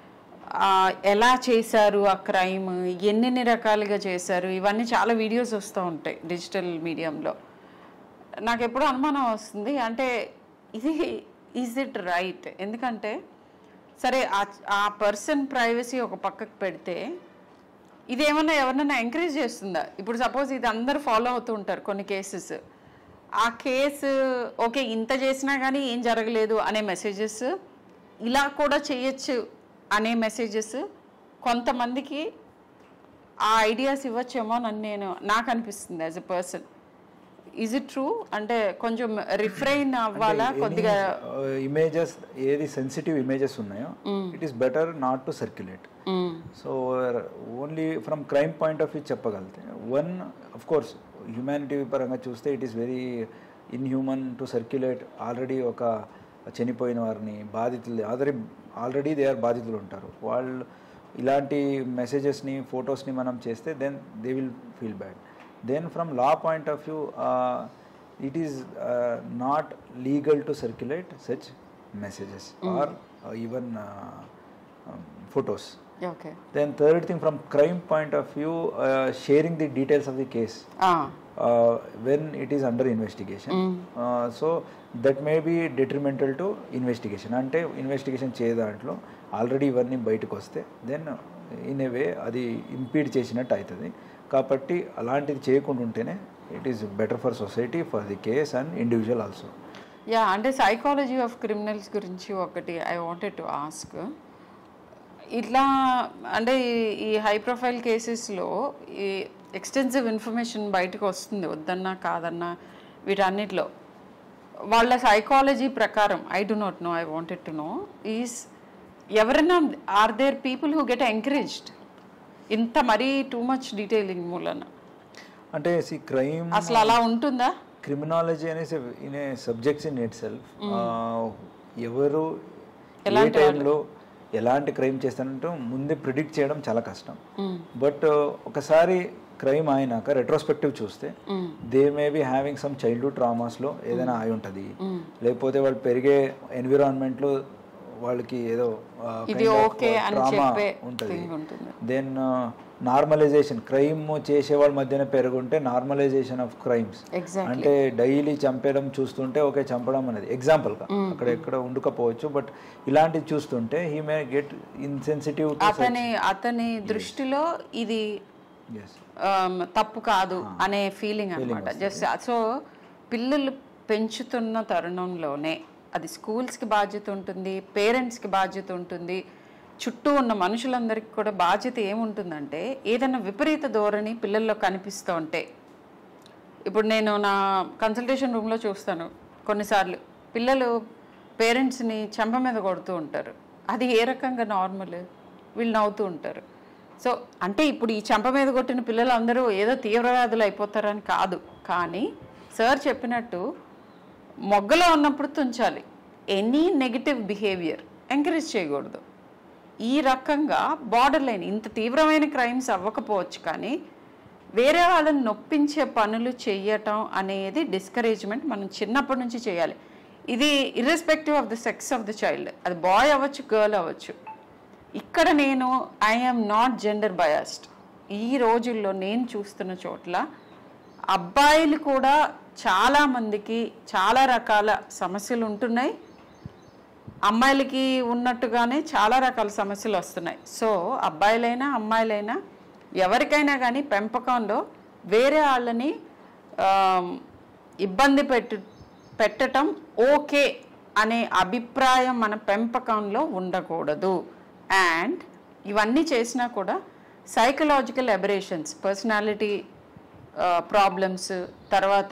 ఎలా చేశారు ఆ క్రైమ్, ఎన్నెన్ని రకాలుగా చేశారు, ఇవన్నీ చాలా వీడియోస్ వస్తూ ఉంటాయి డిజిటల్ మీడియంలో. నాకు ఎప్పుడూ అనుమానం వస్తుంది, అంటే ఇది ఈజ్ ఇట్ రైట్? ఎందుకంటే సరే ఆ పర్సన్ ప్రైవసీ ఒక పక్కకు పెడితే ఇది ఏమన్నా ఎవరినైనా ఎంకరేజ్ చేస్తుందా? ఇప్పుడు సపోజ్ ఇది అందరూ ఫాలో అవుతూ ఉంటారు కొన్ని కేసెస్, ఆ కేసు ఓకే ఇంత చేసినా కానీ ఏం జరగలేదు అనే మెసేజెస్, ఇలా కూడా చేయొచ్చు అనే మెసేజెస్ కొంతమందికి ఆ ఐడియాస్ ఇవ్వచ్చేమో అని నేను నాకు అనిపిస్తుంది as a person. Is it true? అంటే కొంచెం రిఫ్రైన్ అవ్వాలా కొద్దిగా? ఇమేజెస్ ఏది సెన్సిటివ్ ఇమేజెస్ ఉన్నాయో it is better not to circulate. So only from crime point of view చెప్పగలిగితే వన్ ఆఫ్ కోర్స్ హ్యూమానిటీ పరంగా చూస్తే it is very inhuman to circulate. Already ఒక చనిపోయిన వారిని బాధితులు ఆల్రెడీ ఆల్రెడీ దే ఆర్ బాధితులు ఉంటారు, వాళ్ళు ఇలాంటి మెసేజెస్ని ఫొటోస్ని మనం చేస్తే then they will feel bad. Then from law point of view, uh, it is uh, not legal to circulate such messages mm. or uh, even uh, um, photos. Okay. Then third thing, from crime point of view, uh, sharing the details of the case ah. uh, when it is under investigation. Mm. Uh, so that may be detrimental to investigation. Ante investigation చేయదాంట్లో already ఇవన్నీ బయటకు వస్తే then in a వే అది ఇంపీడ్ చేసినట్టు అవుతుంది. కాబట్టి అలాంటిది చేయకుండా ఉంటేనే it is better for society, for the case and individual also. Yeah అంటే సైకాలజీ ఆఫ్ క్రిమినల్స్ గురించి ఒకటి ఐ వాంటెడ్ టు ఆస్క్. ఇట్లా అంటే ఈ హై ప్రొఫైల్ కేసెస్లో ఈ ఎక్స్టెన్సివ్ ఇన్ఫర్మేషన్ బయటకు వస్తుంది, వద్దన్నా కాదన్నా వీటన్నిటిలో వాళ్ళ సైకాలజీ ప్రకారం I do not know, I wanted to know is ఎవరైనా are there people who get encouraged ఇంత మరీ టూ మచ్ డీటెయిలింగ్ మూలన? అంటే సి క్రైమ్ అసలు అలా ఉంటుందా? క్రిమినాలజీ అనేసి in a subjects in itself ఎవరు ఏ టైంలో ఎలాంటి క్రైమ్ చేస్తానంటూ ముందే ప్రిడిక్ట్ చేయడం చాలా కష్టం. బట్ ఒకసారి క్రైమ్ అయినాక రెట్రోస్పెక్టివ్ చూస్తే they may be having some childhood ట్రామాస్లో ఏదైనా అయి ఉంటుంది, లేకపోతే వాళ్ళు పెరిగే ఎన్విరాన్మెంట్లో వాళ్ళకి ఏదో ఇది ఓకే అని చెప్పే ఉంటుంది. దెన్ నార్మలైజేషన్, క్రైమ్ చేసే వాళ్ళ మధ్యన పెరుగుంటే నార్మలైజేషన్ ఆఫ్ క్రైమ్స్, అంటే డైలీ చంపేయడం చూస్తుంటే ఓకే చంపడం అనేది ఎగ్జాంపుల్గా అక్కడ ఎక్కడ ఉండకపోవచ్చు, బట్ ఇలాంటివి చూస్తుంటే హీ మే గెట్ ఇన్సెన్సిటివ్. అతని అతని దృష్టిలో ఇది తప్పు కాదు అనే ఫీలింగ్ అనమాట. జస్ట్ సో పిల్లలు పెంచుతున్న తరుణంలోనే అది స్కూల్స్కి బాధ్యత ఉంటుంది, పేరెంట్స్కి బాధ్యత ఉంటుంది, చుట్టూ ఉన్న మనుషులందరికీ కూడా బాధ్యత ఏముంటుందంటే ఏదైనా విపరీత ధోరణి పిల్లల్లో కనిపిస్తూ ఉంటే, ఇప్పుడు నేను నా కన్సల్టేషన్ రూమ్లో చూస్తాను కొన్నిసార్లు పిల్లలు పేరెంట్స్ని చెంప మీద కొడుతూ ఉంటారు. అది ఏ రకంగా నార్మల్? వీళ్ళు నవ్వుతూ ఉంటారు. సో అంటే ఇప్పుడు ఈ చెంప మీద కొట్టిన పిల్లలు అందరూ ఏదో తీవ్రవ్యాధులు అయిపోతారని కాదు, కానీ సార్ చెప్పినట్టు మొగ్గలో ఉన్నప్పుడు తుంచాలి. ఎనీ నెగిటివ్ బిహేవియర్ ఎంకరేజ్ చేయకూడదు. ఈ రకంగా బార్డర్ లైన్ ఇంత తీవ్రమైన క్రైమ్స్ అవ్వకపోవచ్చు, కానీ వేరే వాళ్ళని నొప్పించే పనులు చేయటం అనేది డిస్కరేజ్మెంట్ మనం చిన్నప్పటి నుంచి చేయాలి. ఇది irrespective of the sex of the child, అది బాయ్ అవ్వచ్చు, గర్ల్ అవ్వచ్చు. ఇక్కడ నేను ఐఎమ్ నాట్ జెండర్ బయాస్డ్. ఈ రోజుల్లో నేను చూస్తున్న చోట్ల అబ్బాయిలు కూడా చాలామందికి చాలా రకాల సమస్యలు ఉంటున్నాయి, అమ్మాయిలకి ఉన్నట్టుగానే చాలా రకాల సమస్యలు వస్తున్నాయి. సో అబ్బాయిలైనా అమ్మాయిలైనా ఎవరికైనా కానీ పెంపకంలో వేరే వాళ్ళని ఇబ్బంది పెట్టు పెట్టడం ఓకే అనే అభిప్రాయం మన పెంపకంలో ఉండకూడదు. అండ్ ఇవన్నీ చేసినా కూడా సైకలాజికల్ అబరేషన్స్, పర్సనాలిటీ ప్రాబ్లమ్స్, తర్వాత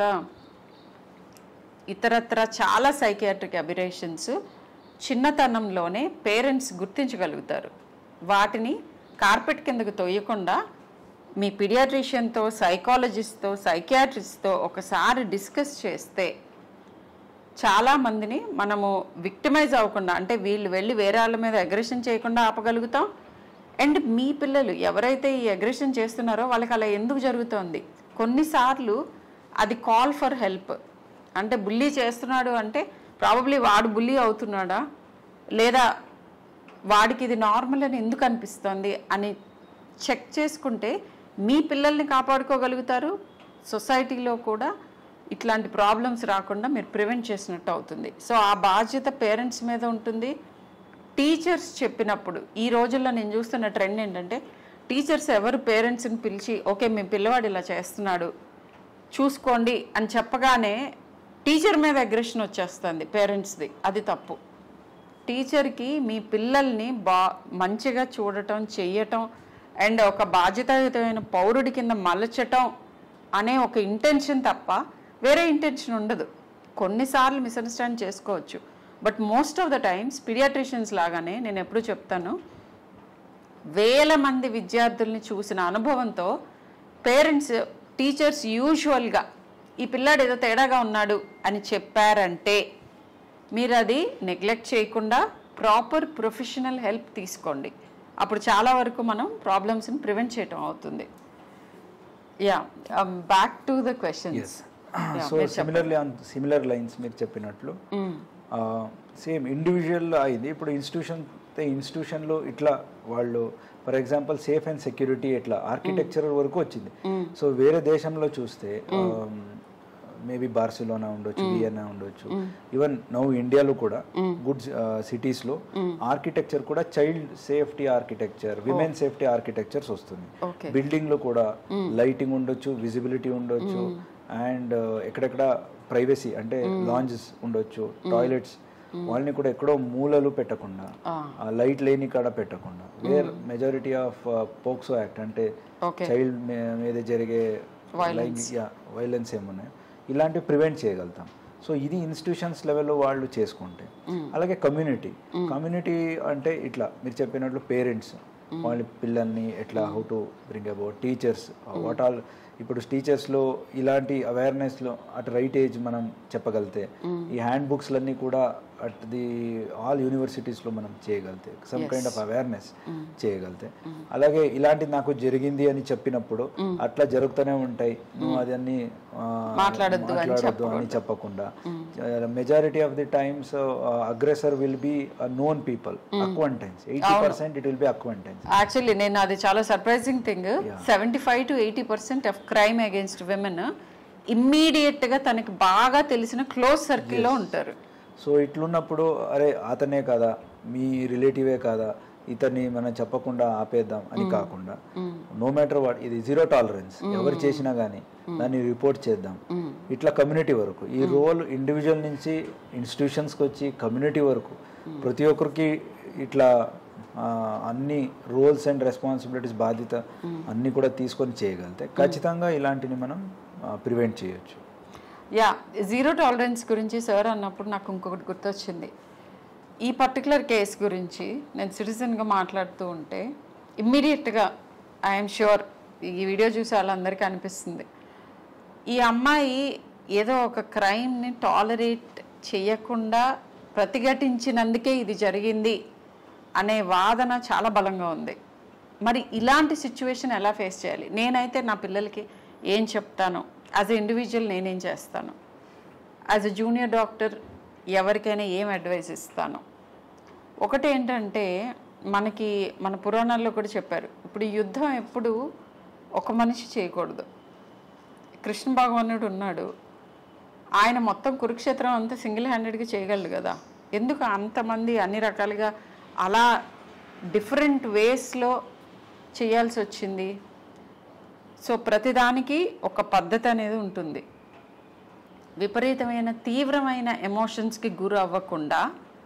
ఇతరత్ర చాలా సైకియాట్రిక్ అబరేషన్స్ చిన్నతనంలోనే పేరెంట్స్ గుర్తించగలుగుతారు. వాటిని కార్పెట్ కిందకు తొయ్యకుండా మీ పీడియాట్రిషియన్తో, సైకాలజిస్ట్తో, సైకియాట్రిస్ట్తో ఒకసారి డిస్కస్ చేస్తే చాలామందిని మనము విక్టిమైజ్ అవ్వకుండా, అంటే వీళ్ళు వెళ్ళి వేరే వాళ్ళ మీద అగ్రెషన్ చేయకుండా ఆపగలుగుతాం. అండ్ మీ పిల్లలు ఎవరైతే ఈ అగ్రెషన్ చేస్తున్నారో వాళ్ళకి అలా ఎందుకు జరుగుతోంది, కొన్నిసార్లు అది కాల్ ఫర్ హెల్ప్. అంటే బుల్లీ చేస్తున్నాడు అంటే ప్రాబబ్లీ వాడు బుల్లీ అవుతున్నాడా, లేదా వాడికి ఇది నార్మల్ అని ఎందుకు అనిపిస్తుంది అని చెక్ చేసుకుంటే మీ పిల్లల్ని కాపాడుకోగలుగుతారు. సొసైటీలో కూడా ఇట్లాంటి ప్రాబ్లమ్స్ రాకుండా మీరు ప్రివెంట్ చేసినట్టు అవుతుంది. సో ఆ బాధ్యత పేరెంట్స్ మీద ఉంటుంది. టీచర్స్ చెప్పినప్పుడు ఈ రోజుల్లో నేను చూస్తున్న ట్రెండ్ ఏంటంటే టీచర్స్ ఎవరు పేరెంట్స్ని పిలిచి ఓకే మీ పిల్లవాడు ఇలా చేస్తున్నాడు చూసుకోండి అని చెప్పగానే టీచర్ మీద అగ్రెషన్ వచ్చేస్తుంది పేరెంట్స్ది. అది తప్పు. టీచర్కి మీ పిల్లల్ని బా మంచిగా చూడటం, చెయ్యటం అండ్ ఒక బాధ్యతాయుతమైన పౌరుడి కింద మలచటం అనే ఒక ఇంటెన్షన్ తప్ప వేరే ఇంటెన్షన్ ఉండదు. కొన్నిసార్లు మిస్అండర్స్టాండ్ చేసుకోవచ్చు, but most of the times pediatricians లాగానే నేను ఎప్పుడు చెప్తాను, వేల మంది విద్యార్థుల్ని చూసిన అనుభవంతో పేరెంట్స్, టీచర్స్ యూజువల్గా ఈ పిల్లాడు ఏదో తేడాగా ఉన్నాడు అని చెప్పారంటే మీరు అది నెగ్లెక్ట్ చేయకుండా ప్రాపర్ ప్రొఫెషనల్ హెల్ప్ తీసుకోండి. అప్పుడు చాలా వరకు మనం ప్రాబ్లమ్స్ని ప్రివెంట్ చేయటం అవుతుంది. Yeah, back to the questions. So similarly on similar lines మీరు చెప్పినట్లు సేమ్ ఇండివిజువల్ అయింది. ఇప్పుడు ఇన్స్టిట్యూషన్ ఇన్స్టిట్యూషన్లో ఇట్లా వాళ్ళు for example safe and security ఇట్లా ఆర్కిటెక్చర్ వరకు వచ్చింది. సో వేరే దేశంలో చూస్తే మేబీ బార్సిలోనా ఉండొచ్చు, వియన్నా ఉండొచ్చు, ఈవెన్ నౌ ఇండియాలో కూడా గుడ్ సిటీస్లో ఆర్కిటెక్చర్ కూడా child safety architecture, women safety architectures వస్తుంది. బిల్డింగ్లో కూడా లైటింగ్ ఉండొచ్చు, విజిబిలిటీ ఉండొచ్చు, అండ్ ఎక్కడెక్కడ ప్రైవసీ అంటే లాంజెస్ ఉండొచ్చు, టాయిలెట్స్ వాళ్ళని కూడా ఎక్కడో మూలలు పెట్టకుండా, లైట్ లేని కాడ పెట్టకుండా, where majority of POCSO act అంటే చైల్డ్ మీద జరిగే వైలెన్స్ ఏమున్నాయి ఇలాంటివి ప్రివెంట్ చేయగలుగుతాం. సో ఇది ఇన్స్టిట్యూషన్స్ లెవెల్లో వాళ్ళు చేసుకుంటే. అలాగే కమ్యూనిటీ కమ్యూనిటీ అంటే ఇట్లా మీరు చెప్పినట్లు పేరెంట్స్ వాళ్ళ పిల్లల్ని ఎట్లా how to bring about, teachers what all. ఇప్పుడు టీచర్స్లో ఇలాంటి అవేర్నెస్లో అట్ రైట్ ఏజ్ మనం చెప్పగలిగితే ఈ హ్యాండ్ బుక్స్లన్నీ కూడా అట్ ది ఆల్ యూనివర్సిటీస్లో మనం చేయగలితే సమ్ కైండ్ ఆఫ్ అవేర్నెస్ చేయగలితే, అలాగే ఇలాంటిది నాకు జరిగింది అని చెప్పినప్పుడు అట్లా జరుగుతూనే ఉంటాయి, నువ్వు అదన్నీ మాట్లాడద్దు అని చెప్పకుండా, majority of the times aggressor will be known people, acquaintance, eighty percent it will be acquaintance. Actually నేను అది చాలా surprising thing, seventy five to eighty percent of crime against women immediate గా తనకి బాగా తెలిసిన క్లోజ్ సర్కిల్లో ఉంటారు. సో ఇట్లున్నప్పుడు అరే అతనే కదా, మీ రిలేటివే కదా, ఇతన్ని మనం చెప్పకుండా ఆపేద్దాం అని కాకుండా, నో మ్యాటర్ వాట్, ఇది జీరో టాలరెన్స్, ఎవరు చేసినా కానీ దాన్ని రిపోర్ట్ చేద్దాం. ఇట్లా కమ్యూనిటీ వరకు ఈ రోల్ ఇండివిజువల్ నుంచి ఇన్స్టిట్యూషన్స్కి వచ్చి కమ్యూనిటీ వరకు ప్రతి ఒక్కరికి ఇట్లా అన్ని రోల్స్ అండ్ రెస్పాన్సిబిలిటీస్, బాధ్యత అన్నీ కూడా తీసుకొని చేయగలితే ఖచ్చితంగా ఇలాంటిని మనం ప్రివెంట్ చేయొచ్చు. యా, జీరో టాలరెన్స్ గురించి సార్ అన్నప్పుడు నాకు ఇంకొకటి గుర్తొచ్చింది. ఈ పర్టికులర్ కేసు గురించి నేను సిటిజన్గా మాట్లాడుతూ ఉంటే ఇమ్మీడియట్గా ఐఎమ్ ష్యూర్ ఈ వీడియో చూసి వాళ్ళందరికీ అనిపిస్తుంది, ఈ అమ్మాయి ఏదో ఒక క్రైమ్ని టాలరేట్ చేయకుండా ప్రతిఘటించినందుకే ఇది జరిగింది అనే వాదన చాలా బలంగా ఉంది. మరి ఇలాంటి సిచ్యువేషన్ ఎలా ఫేస్ చేయాలి? నేనైతే నా పిల్లలకి ఏం చెప్తాను, యాజ్ ఎ ఇండివిజువల్ నేనేం చేస్తాను, యాజ్ ఎ జూనియర్ డాక్టర్ ఎవరికైనా ఏం అడ్వైస్ ఇస్తాను? ఒకటి ఏంటంటే, మనకి మన పురాణాల్లో కూడా చెప్పారు, ఇప్పుడు యుద్ధం ఎప్పుడు ఒక మనిషి చేయకూడదు. కృష్ణ భగవానుడు ఉన్నాడు, ఆయన మొత్తం కురుక్షేత్రం అంతా సింగిల్ హ్యాండెడ్గా చేయగలడు కదా, ఎందుకు అంతమంది అన్ని రకాలుగా అలా డిఫరెంట్ వేస్లో చేయాల్సి వచ్చింది? సో ప్రతిదానికి ఒక పద్ధతి అనేది ఉంటుంది. విపరీతమైన తీవ్రమైన ఎమోషన్స్కి గురి అవ్వకుండా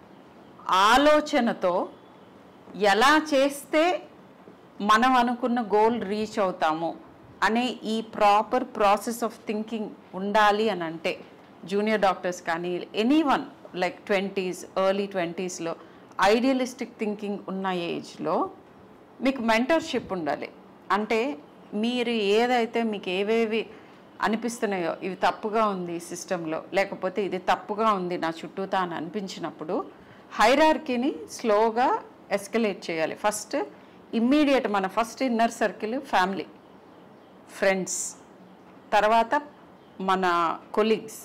ఆలోచనతో ఎలా చేస్తే మనం అనుకున్న గోల్ రీచ్ అవుతాము అనే ఈ ప్రాపర్ ప్రాసెస్ ఆఫ్ థింకింగ్ ఉండాలి అని అంటే, జూనియర్ డాక్టర్స్ కానీ anyone like twenties early ట్వంటీస్లో ఐడియలిస్టిక్ థింకింగ్ ఉన్న ఏజ్లో మీకు మెంటర్షిప్ ఉండాలి. అంటే మీరు ఏదైతే మీకు ఏవేవి అనిపిస్తున్నాయో, ఇవి తప్పుగా ఉంది ఈ సిస్టంలో, లేకపోతే ఇది తప్పుగా ఉంది నా చుట్టూతా అని అనిపించినప్పుడు హైరార్కీని స్లోగా ఎస్కలేట్ చేయాలి. ఫస్ట్ ఇమ్మీడియట్ మన first inner circle family, friends, తర్వాత మన కొలీగ్స్,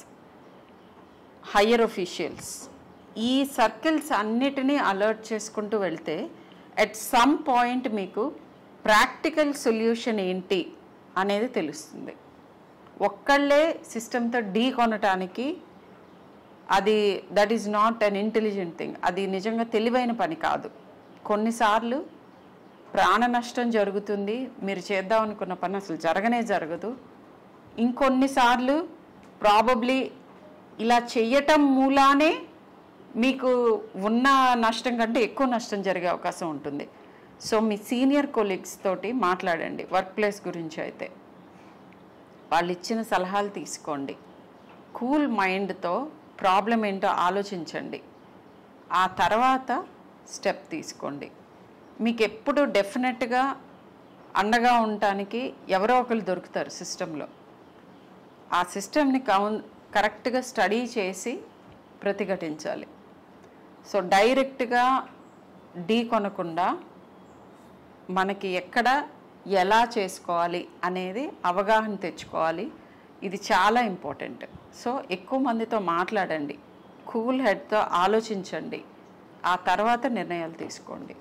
హయ్యర్ ఒఫీషియల్స్, ఈ సర్కిల్స్ అన్నిటినీ అలర్ట్ చేసుకుంటూ వెళ్తే ఎట్ సమ్ పాయింట్ మీకు ప్రాక్టికల్ సొల్యూషన్ ఏంటి అనేది తెలుస్తుంది. ఒక్కళ్ళే సిస్టమ్తో ఢీ కొనటానికి అది that is not an intelligent thing, అది నిజంగా తెలివైన పని కాదు. కొన్నిసార్లు ప్రాణ నష్టం జరుగుతుంది, మీరు చేద్దాం అనుకున్న పని అసలు జరగనే జరగదు. ఇంకొన్నిసార్లు ప్రాబబ్లీ ఇలా చెయ్యటం మూలానే మీకు ఉన్న నష్టం కంటే ఎక్కువ నష్టం జరిగే అవకాశం ఉంటుంది. సో మీ సీనియర్ కొలీగ్స్ తోటి మాట్లాడండి. వర్క్ ప్లేస్ గురించి అయితే వాళ్ళు ఇచ్చిన సలహాలు తీసుకోండి. కూల్ మైండ్తో ప్రాబ్లం ఏంటో ఆలోచించండి. ఆ తర్వాత స్టెప్ తీసుకోండి. మీకు ఎప్పుడు డెఫినెట్గా అండగా ఉండటానికి ఎవరో ఒకరు దొరుకుతారు సిస్టంలో. ఆ సిస్టమ్ని కౌన్ కరెక్ట్గా స్టడీ చేసి ప్రతిఘటించాలి. సో డైరెక్ట్గా ఢీ కొనకుండా మనకి ఎక్కడ ఎలా చేసుకోవాలి అనేది అవగాహన తెచ్చుకోవాలి. ఇది చాలా ఇంపార్టెంట్. సో ఎక్కువ మందితో మాట్లాడండి, కూల్ హెడ్తో ఆలోచించండి, ఆ తర్వాత నిర్ణయాలు తీసుకోండి.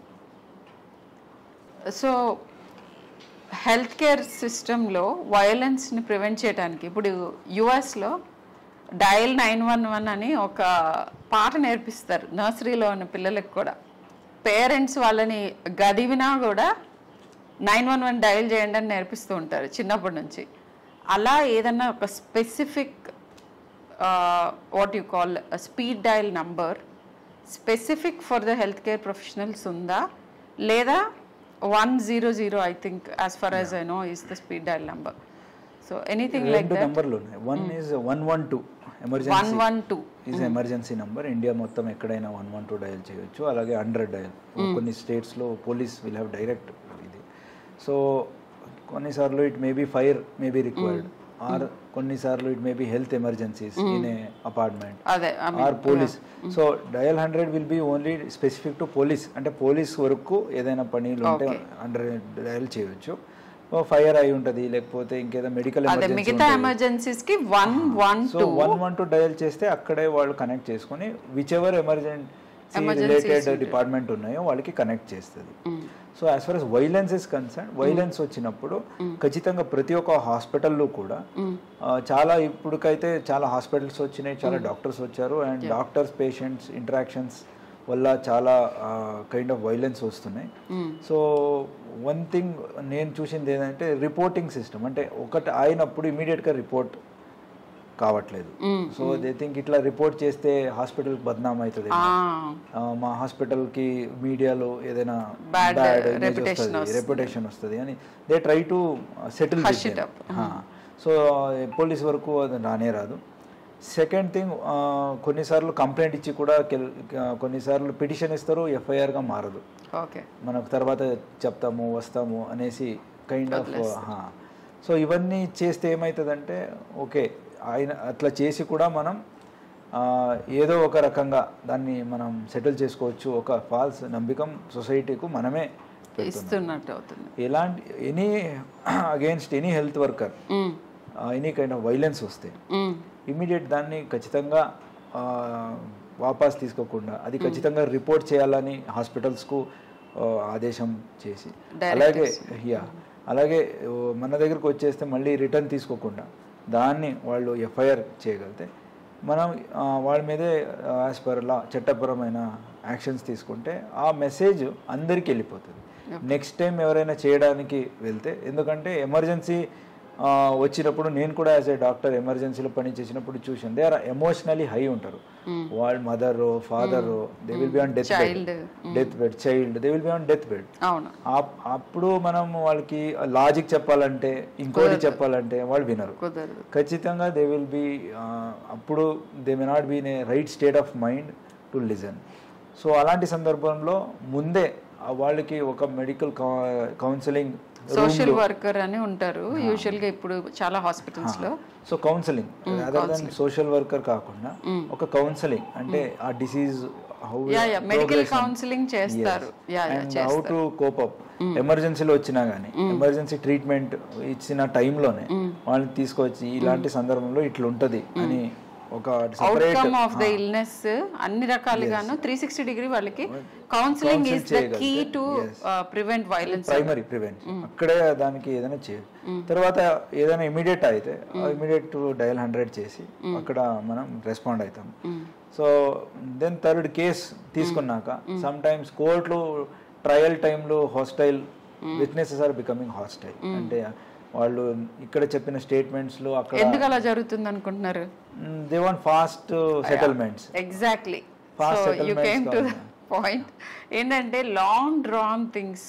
సో హెల్త్ కేర్ సిస్టంలో వయలెన్స్ని ప్రివెంట్ చేయడానికి ఇప్పుడు యుఎస్లో డయల్ నైన్ వన్ వన్ అని ఒక పాట నేర్పిస్తారు నర్సరీలో ఉన్న పిల్లలకు కూడా. పేరెంట్స్ వాళ్ళని గదివినా కూడా నైన్ వన్ వన్ డయల్ చేయండి అని నేర్పిస్తూ ఉంటారు చిన్నప్పటి నుంచి. అలా ఏదన్నా ఒక specific what you call speed dial number specific for the health care professionals ఉందా, లేదా one zero zero I think as far as I know is the speed dial number. So anything like that. నంబర్లు one is one one two emergency, one one two is emergency number. India మొత్తం ఎక్కడైనా one one two dial చేయొచ్చు. అలాగే hundred dial, కొన్ని స్టేట్స్లో police will have direct ఇది. So కొన్నిసార్లు it may be fire may be required or కొన్నిసార్లు it may be health emergencies in a apartment అదే or police. So dial hundred will be only specific to police, అంటే police వరకు ఏదైనా పనులు ఉంటే hundred dial చేయొచ్చు. Fire అయి ఉంటుంది, లేకపోతే ఇంకేదో మెడికల్ ఎమర్జెన్సీస్ కి one one so one one two dial చేస్తే అక్కడే వాళ్ళు కనెక్ట్ చేసుకుని whichever emergency related department ఉన్నాయో వాళ్ళకి కనెక్ట్ చేస్తుంది. So as for as violence is concern, violence వచ్చినప్పుడు ఖచ్చితంగా ప్రతి ఒక్క హాస్పిటల్లో కూడా చాలా ఇప్పటికైతే చాలా హాస్పిటల్స్ వచ్చినాయి, చాలా డాక్టర్స్ వచ్చారు, అండ్ డాక్టర్స్ పేషెంట్స్ ఇంటరాక్షన్స్ వల్ల చాలా కైండ్ ఆఫ్ వైలెన్స్ వస్తున్నాయి. సో వన్ థింగ్ నేను చూసింది ఏంటంటే రిపోర్టింగ్ సిస్టమ్, అంటే ఒకటి అయినప్పుడు ఇమీడియట్గా రిపోర్ట్ కావట్లేదు. సో దే థింక్ ఇట్లా రిపోర్ట్ చేస్తే హాస్పిటల్ బద్నాం అవుతుంది, మా హాస్పిటల్కి మీడియాలో ఏదైనా బ్యాడ్ రెప్యుటేషన్ వస్తుంది అని they try to settle. So police వరకు అది రానే రాదు. సెకండ్ థింగ్, కొన్నిసార్లు కంప్లైంట్ ఇచ్చి కూడా కొన్నిసార్లు పిటిషన్ ఇస్తారు, ఎఫ్ఐఆర్గా మారదు. మనకు తర్వాత చెప్తాము వస్తాము అనేసి కైండ్ ఆఫ్. సో ఇవన్నీ చేస్తే ఏమవుతుందంటే ఓకే ఆయన అట్లా చేసి కూడా మనం ఏదో ఒక రకంగా దాన్ని మనం సెటిల్ చేసుకోవచ్చు. ఒక ఫాల్స్ నమ్మకం సొసైటీకు మనమే ఇస్తున్నట్టు అవుతుంది. ఎలాంటి any against any health worker any kind of violence వస్తే ఇమీడియట్ దాన్ని ఖచ్చితంగా వాపస్ తీసుకోకుండా అది ఖచ్చితంగా రిపోర్ట్ చేయాలని హాస్పిటల్స్కు ఆదేశం చేసి, అలాగే యా అలాగే మన దగ్గరకు వచ్చేస్తే మళ్ళీ రిటర్న్ తీసుకోకుండా దాన్ని వాళ్ళు ఎఫ్ఐఆర్ చేయగలిగితే మనం వాళ్ళ మీదే యాజ్ పర్ లా చట్టపరమైన యాక్షన్స్ తీసుకుంటే ఆ మెసేజ్ అందరికీ వెళ్ళిపోతుంది. నెక్స్ట్ టైం ఎవరైనా చేయడానికి వెళ్తే, ఎందుకంటే ఎమర్జెన్సీ వచ్చినప్పుడు నేను కూడా యాజ్ ఏ డాక్టర్ ఎమర్జెన్సీలో పని చేసినప్పుడు చూసాను, దే ఆర్ ఎమోషనలీ హై ఉంటారు. వాళ్ళ mother father they will be on death bed death bed child they will be on death bed. అప్పుడు మనం వాళ్ళకి లాజిక్ చెప్పాలంటే ఇంకోటి చెప్పాలంటే వాళ్ళు వినరు. ఖచ్చితంగా దే విల్ బి అప్పుడు they may not be in a right state of mind to listen. So అలాంటి సందర్భంలో ముందే వాళ్ళకి ఒక మెడికల్ కౌన్సిలింగ్, సోషల్ వర్కర్ అని ఉంటారు యూజువల్ గా ఇప్పుడు చాలా హాస్పిటల్స్ లో. So counselling other than social worker కాకుండా ఒక కౌన్సిలింగ్, అంటే ఆ డిసీజ్ మెడికల్ కౌన్సిలింగ్ చేస్తారు, హౌ టు కోప్ అప్. ఎమర్జెన్సీలో వచ్చినా గానీ ఎమర్జెన్సీ ట్రీట్మెంట్ ఇచ్చిన టైంలోనే వాళ్ళని తీసుకొచ్చి ఇలాంటి సందర్భంలో ఇట్లా ఉంటది అని ఒక అవుట్కమ్ ఆఫ్ ద ఇల్నెస్ అన్ని రకాలుగాను త్రీ సిక్స్టీ డిగ్రీ వాళ్ళకి counselling is the key to prevent violence, primary prevention. అక్కడే దానికి ఏదైనా చేయాలి. తర్వాత ఏదైనా ఇమీడియట్ అయితే ఇమీడియట్ డయల్ హండ్రెడ్ చేసి అక్కడ మనం రెస్పాండ్ అవుతాం. సో దెన్ థర్డ్ కేస్ తీసుకున్నాక సమ్ టైమ్స్ కోర్టులో ట్రయల్ టైంలో hostile witnesses are becoming hostile, అంటే వాళ్ళు ఇక్కడ చెప్పిన స్టేట్మెంట్స్ లో అక్కడ ఎందుకు అలా జరుగుతుంది అనుకుంటున్నారు? They want fast settlements. Exactly, so you came to the point. ఏంటంటే long drawn things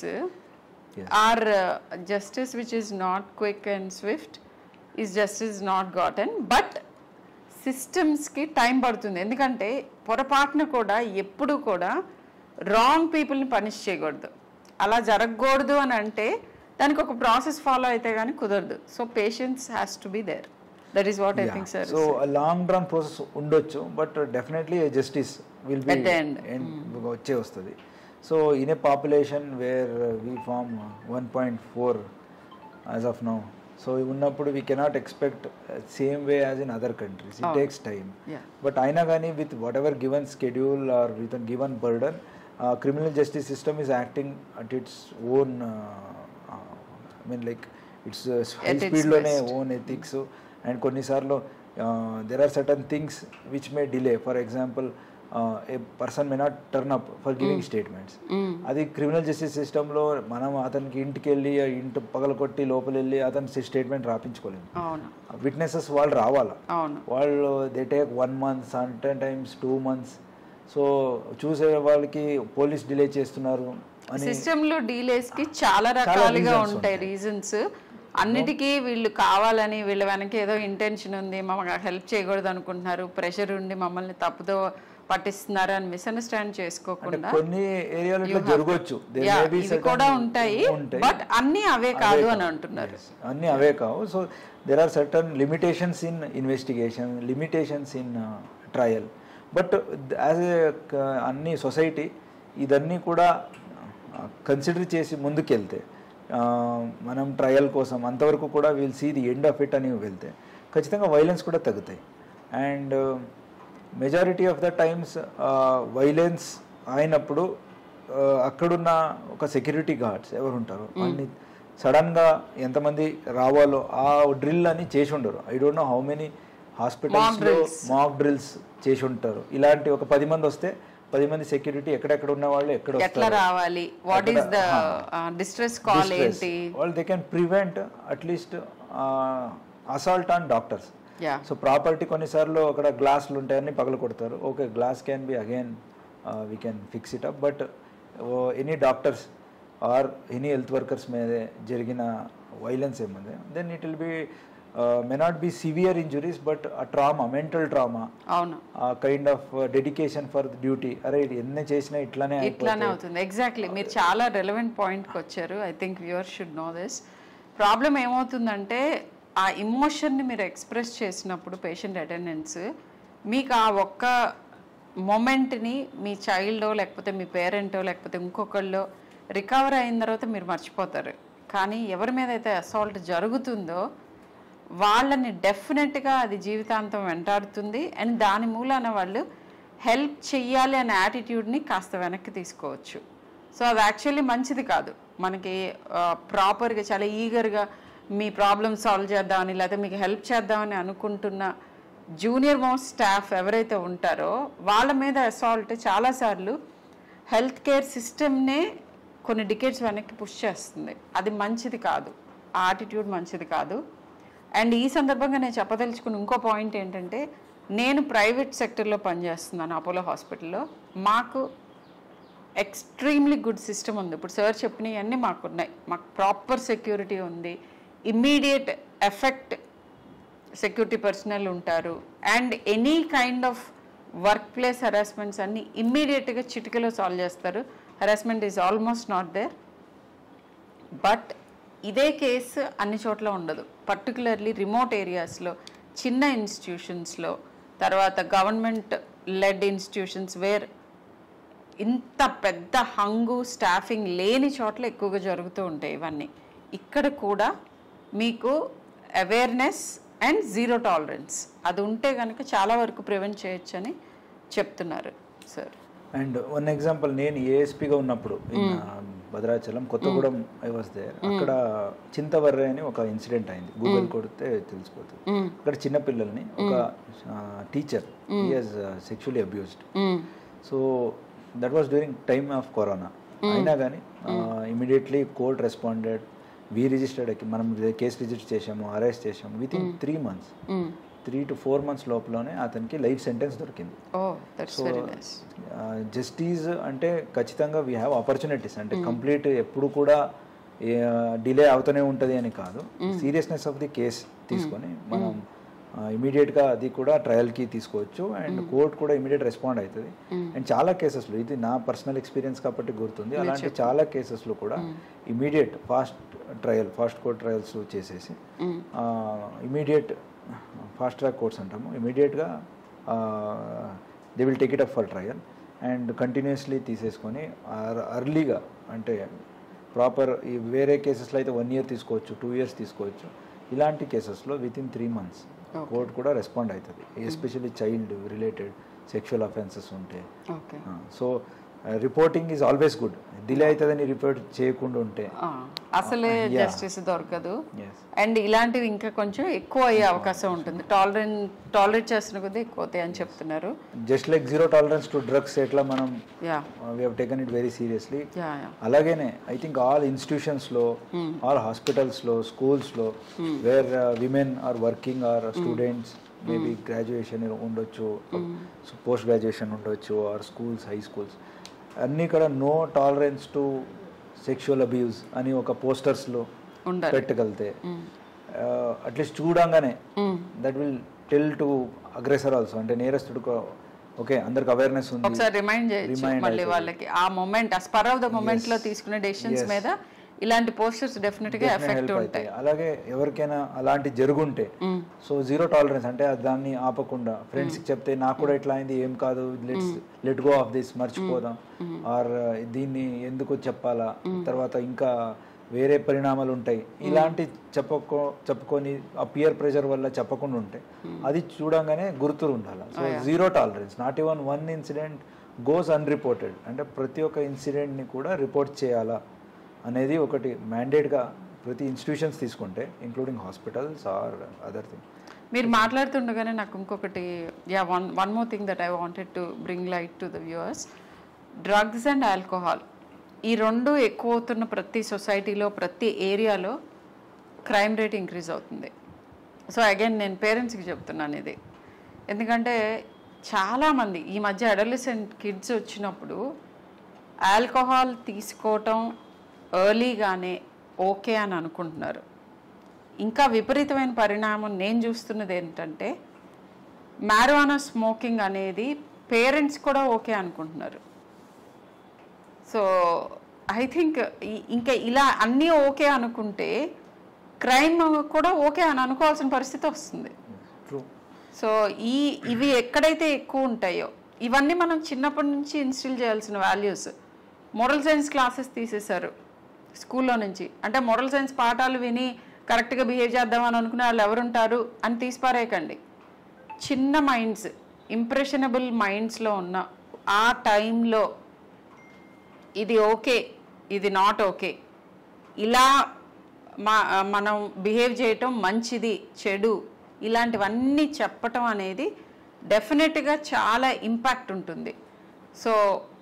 are justice which is not quick and swift is justice not gotten. But సిస్టమ్స్కి టైం పడుతుంది, ఎందుకంటే పొరపాటున కూడా ఎప్పుడు కూడా రాంగ్ పీపుల్ని పనిష్ చేయకూడదు. అలా జరగకూడదు అని అంటే దానికి ఒక ప్రాసెస్ ఫాలో అయితే కానీ కుదరదు. So patience has to be there. That is what I think sir. So long run process ఉండొచ్చు, but definitely justice will be వచ్చే వస్తుంది. So in a population where we form one point four as of now, so ఉన్నప్పుడు we cannot expect same way as in other countries. It takes time. But అయినా కానీ with whatever given schedule or with given burden, criminal justice system is acting at its own, I mean like its high స్పీడ్లోనే own ethics. And కొన్నిసార్లు there are certain things which may delay. For example a person may not turn up for giving statements. అది criminal justice సిస్టంలో మనం అతనికి ఇంటికి వెళ్ళి ఇంటి పగలకొట్టి లోపల వెళ్ళి అతని స్టేట్మెంట్ రాపించుకోలేము. విట్నెసెస్ వాళ్ళు రావాలా, వాళ్ళు they take one month sometimes two months. So చూసే వాళ్ళకి పోలీస్ డిలే చేస్తున్నారు. సిస్టంలో డీలేస్ కి చాలా రకాలుగా ఉంటాయి రీజన్స్. అన్నిటికీ వీళ్ళు కావాలని వీళ్ళ వెనక ఏదో ఇంటెన్షన్ ఉంది, మమ్మల్ని హెల్ప్ చేయకూడదు అనుకుంటున్నారు, ప్రెషర్ ఉండి మమ్మల్ని తప్పుదో పట్టిస్తున్నారు అని మిస్అండర్స్టాండ్ చేసుకోకుండా కొన్ని ఏరియాలో ఇట్లా జరగవచ్చు, ఇవి కూడా ఉంటాయి, బట్ అన్ని అవే కాదు అని అంటున్నారు. అన్ని అవే కావు. So there are certain limitations in investigation, limitations in trial. But as a అన్ని సొసైటీ ఇదన్నీ కూడా కన్సిడర్ చేసి ముందుకెళ్తే, మనం ట్రయల్ కోసం అంతవరకు కూడా will see the end of it అని వెళ్తే ఖచ్చితంగా వైలెన్స్ కూడా తగ్గుతాయి. And majority of the times violence అయినప్పుడు అక్కడున్న ఒక సెక్యూరిటీ గార్డ్స్ ఎవరు ఉంటారు అన్ని సడన్గా ఎంతమంది రావాలో ఆ డ్రిల్ అని చేసి ఉండరు. I don't know how many హాస్పిటల్స్లో మాక్ డ్రిల్స్ చేసి ఉంటారు. ఇలాంటి ఒక పది మంది వస్తే పది మంది సెక్యూరిటీ ఎక్కడెక్కడ ఉన్న వాళ్ళు ఎక్కడ ఎట్లా రావాలి, what is the distress call ఏంటి, వాళ్ళు they can prevent at least assault on doctors. So property కొన్నిసార్లు అక్కడ గ్లాసులు ఉంటాయని పగల కొడతారు. Okay, glass can be again we can fix it up. But any doctors or any health workers మీద జరిగిన వైలెన్స్ ఏముంది, then it will be may not be severe injuries but ఆ ట్రామా, మెంటల్ ట్రామా, ఆ kind of dedication for duty. అరే ఎన్ని చేసినా ఇట్లానే ఇట్లానే అవుతుంది. ఎగ్జాక్ట్లీ, మీరు చాలా రెలవెంట్ పాయింట్కి వచ్చారు. I think viewers should know this. Problem ఏమవుతుందంటే ఆ ఇమోషన్ని మీరు ఎక్స్ప్రెస్ చేసినప్పుడు పేషెంట్ అటెండెన్స్ మీకు ఆ ఒక్క మొమెంట్ని మీ చైల్డో లేకపోతే మీ పేరెంటో లేకపోతే ఇంకొకళ్ళో రికవర్ అయిన తర్వాత మీరు మర్చిపోతారు. కానీ ఎవరి మీద అయితే అసాల్ట్ జరుగుతుందో వాళ్ళని డెఫినెట్గా అది జీవితాంతం వెంటాడుతుంది. అండ్ దాని మూలాన వాళ్ళు హెల్ప్ చెయ్యాలి అనే యాటిట్యూడ్ని కాస్త వెనక్కి తీసుకోవచ్చు. సో అది యాక్చువల్లీ మంచిది కాదు. మనకి ప్రాపర్గా చాలా ఈగర్గా మీ ప్రాబ్లమ్ సాల్వ్ చేద్దామని లేకపోతే మీకు హెల్ప్ చేద్దామని అనుకుంటున్న జూనియర్ మోస్ట్ స్టాఫ్ ఎవరైతే ఉంటారో వాళ్ళ మీద అసాల్ట్ చాలాసార్లు హెల్త్ కేర్ సిస్టమ్నే కొన్ని డికేట్స్ వెనక్కి పుష్ చేస్తుంది. అది మంచిది కాదు, ఆ యాటిట్యూడ్ మంచిది కాదు. అండ్ ఈ సందర్భంగా నేను చెప్పదలుచుకున్న ఇంకో పాయింట్ ఏంటంటే, నేను ప్రైవేట్ సెక్టర్లో పనిచేస్తున్నాను అపోలో హాస్పిటల్లో. మాకు ఎక్స్ట్రీమ్లీ గుడ్ సిస్టమ్ ఉంది. ఇప్పుడు సార్ చెప్పినవన్నీ మాకున్నాయి. మాకు ప్రాపర్ సెక్యూరిటీ ఉంది, ఇమ్మీడియట్ ఎఫెక్ట్ సెక్యూరిటీ పర్సనల్ ఉంటారు. And any kind of workplace harassments అన్నీ ఇమ్మీడియట్గా చిటికలో సాల్వ్ చేస్తారు. Harassment is almost not there. But ఇదే కేసు అన్ని చోట్ల ఉండదు. పర్టికులర్లీ రిమోట్ ఏరియాస్లో, చిన్న ఇన్స్టిట్యూషన్స్లో, తర్వాత గవర్నమెంట్ లెడ్ ఇన్స్టిట్యూషన్స్ వేర్ ఇంత పెద్ద హంగు స్టాఫింగ్ లేని చోట్ల ఎక్కువగా జరుగుతూ ఉంటాయి ఇవన్నీ. ఇక్కడ కూడా మీకు అవేర్నెస్ అండ్ జీరో టాలరెన్స్ అది ఉంటే కనుక చాలా వరకు ప్రివెంట్ చేయొచ్చు అని చెప్తున్నారు సార్. అండ్ వన్ ఎగ్జాంపుల్, నేను ఏఎస్పీగా ఉన్నప్పుడు Bhadrachalam Kothagudem I was there. అక్కడ చింతవర్రే అని ఒక ఇన్సిడెంట్ అయింది. గూగుల్ కొడితే తెలిసిపోతుంది. అక్కడ చిన్నపిల్లల్ని ఒక teacher he has sexually abused. So that was during time of corona. అయినా కానీ immediately court responded. We registered, మనం కేసు రిజిస్టర్ చేసాము, అరెస్ట్ చేసాము. Within three months three to four months లోపలనే అతనికి లైఫ్ సెంటెన్స్ దొరికింది. సో జస్టిస్ అంటే ఖచ్చితంగా వీ హ్యావ్ ఆపర్చునిటీస్. అంటే కంప్లీట్ ఎప్పుడు కూడా డిలే అవుతూనే ఉంటుంది అని కాదు. సీరియస్నెస్ ఆఫ్ ది కేస్ తీసుకొని మనం ఇమీడియట్గా అది కూడా ట్రయల్కి తీసుకోవచ్చు. అండ్ కోర్ట్ కూడా ఇమీడియట్ రెస్పాండ్ అవుతుంది. అండ్ చాలా కేసెస్లో, ఇది నా పర్సనల్ ఎక్స్పీరియన్స్ కాబట్టి గుర్తుంది, అలాంటి చాలా కేసెస్లో కూడా immediate fast trial, fast court trials చేసేసి ఇమీడియట్ ఫాస్ట్ ట్రాక్ కోర్ట్స్ అంటాము, ఇమీడియట్గా they will take it up for trial and continuously తీసేసుకొని అర్లీగా, అంటే ప్రాపర్ ఈ వేరే కేసెస్లో అయితే వన్ ఇయర్ తీసుకోవచ్చు, టూ ఇయర్స్ తీసుకోవచ్చు. ఇలాంటి కేసెస్లో within three months court కూడా రెస్పాండ్ అవుతుంది. Especially child related sexual offences ఉంటే. So reporting is always good. Delay అవుతుందని రిపోర్ట్ చేయకుండా ఉంటే అసలే జస్టిస్ దొరకదు. అండ్ ఇలాంటివి ఇంకా కొంచెం ఎక్కువ అయ్యే అవకాశం ఉంటుంది. టాలరెన్ టాలరేట్ చేస్తున్న కొద్దీ ఎక్కువ అవుతాయి అని చెప్తున్నారు. Just like zero tolerance to drugs ఎట్లా మనం we have taken it very seriously, అలాగేనే ఐ థింక్ ఆల్ ఇన్స్టిట్యూషన్స్లో, ఆల్ హాస్పిటల్స్లో, స్కూల్స్లో where women are working or students, maybe graduation ఉండొచ్చు, పోస్ట్ గ్రాడ్యుయేషన్ ఉండొచ్చు, ఆర్ స్కూల్స్, హై స్కూల్స్, అన్నీ కూడా no tolerance to sexual abuse అని ఒక పోస్టర్స్లో పెట్టగలితే అట్లీస్ట్ చూడంగానే that will tell to aggressor also, అంటే నేరస్తుడికి ఓకే అందరికి అవేర్నెస్ ఉంది, ఒకసారి రిమైండ్ చేయొచ్చు మళ్ళీ వాళ్ళకి ఆ మూమెంట్, ఆ స్పర్ ఆఫ్ ద మూమెంట్ లో తీసుకునే డెసిషన్స్ మీద ఇలాంటి పోస్టర్స్ డెఫినెట్ గా ఎఫెక్ట్ ఉంటాయి. అలాగే ఎవరికైనా అలాంటి జరుగుంటే సో జీరో టాలరెన్స్ అంటే దాన్ని ఆపకుండా ఫ్రెండ్స్ కి చెప్తే నాకు కూడా ఇట్లా అయింది ఏం కాదు let's let go of this మర్చిపోదాం, ఆర్ దీన్ని ఎందుకు చెప్పాలా, తర్వాత ఇంకా వేరే పరిణామాలు ఉంటాయి ఇలాంటి చెప్పకో చెప్పుకొని ఆ పియర్ ప్రెషర్ వల్ల చెప్పకుండా ఉంటే అది చూడంగానే గుర్తులు ఉండాలి. So zero tolerance, not even one incident goes unreported, అంటే ప్రతి ఒక్క ఇన్సిడెంట్ని కూడా రిపోర్ట్ చేయాలా అనేది ఒకటి మ్యాండేట్గా ప్రతి ఇన్స్టిట్యూషన్స్ తీసుకుంటే including hospitals or other thing. మీరు మాట్లాడుతుండగానే నాకు ఇంకొకటి yeah one one more thing that I wanted to bring light to the viewers. Drugs and alcohol ఈ రెండు ఎక్కువ అవుతున్న ప్రతి సొసైటీలో ప్రతి ఏరియాలో క్రైమ్ రేట్ ఇంక్రీజ్ అవుతుంది. సో అగైన్ నేను పేరెంట్స్కి చెప్తున్నాను ఇది, ఎందుకంటే చాలామంది ఈ మధ్య అడోలసెంట్ కిడ్స్ వచ్చినప్పుడు ఆల్కహాల్ తీసుకోవటం ఎర్లీగానే ఓకే అని అనుకుంటున్నారు. ఇంకా విపరీతమైన పరిణామం నేను చూస్తున్నది ఏంటంటే మ్యారిజువానా స్మోకింగ్ అనేది పేరెంట్స్ కూడా ఓకే అనుకుంటున్నారు. సో ఐ థింక్ ఇంకా ఇలా అన్నీ ఓకే అనుకుంటే క్రైమ్ కూడా ఓకే అని అనుకోవాల్సిన పరిస్థితి వస్తుంది. సో ఈ ఇవి ఎక్కడైతే ఎక్కువ ఉంటాయో ఇవన్నీ మనం చిన్నప్పటి నుంచి ఇన్స్టిల్ చేయాల్సిన వాల్యూస్. మోరల్ సైన్స్ క్లాసెస్ తీసేశారు స్కూల్లో నుంచి, అంటే మోరల్ సైన్స్ పాఠాలు విని కరెక్ట్గా బిహేవ్ చేద్దామని అనుకునే వాళ్ళు ఎవరుంటారు అని తీసిపారేయకండి. చిన్న మైండ్స్, ఇంప్రెషనబుల్ మైండ్స్లో ఉన్న ఆ టైంలో ఇది ఓకే ఇది నాట్ ఓకే, ఇలా మా మనం బిహేవ్ చేయటం మంచిది చెడు ఇలాంటివన్నీ చెప్పటం అనేది డెఫినెట్గా చాలా ఇంపాక్ట్ ఉంటుంది. So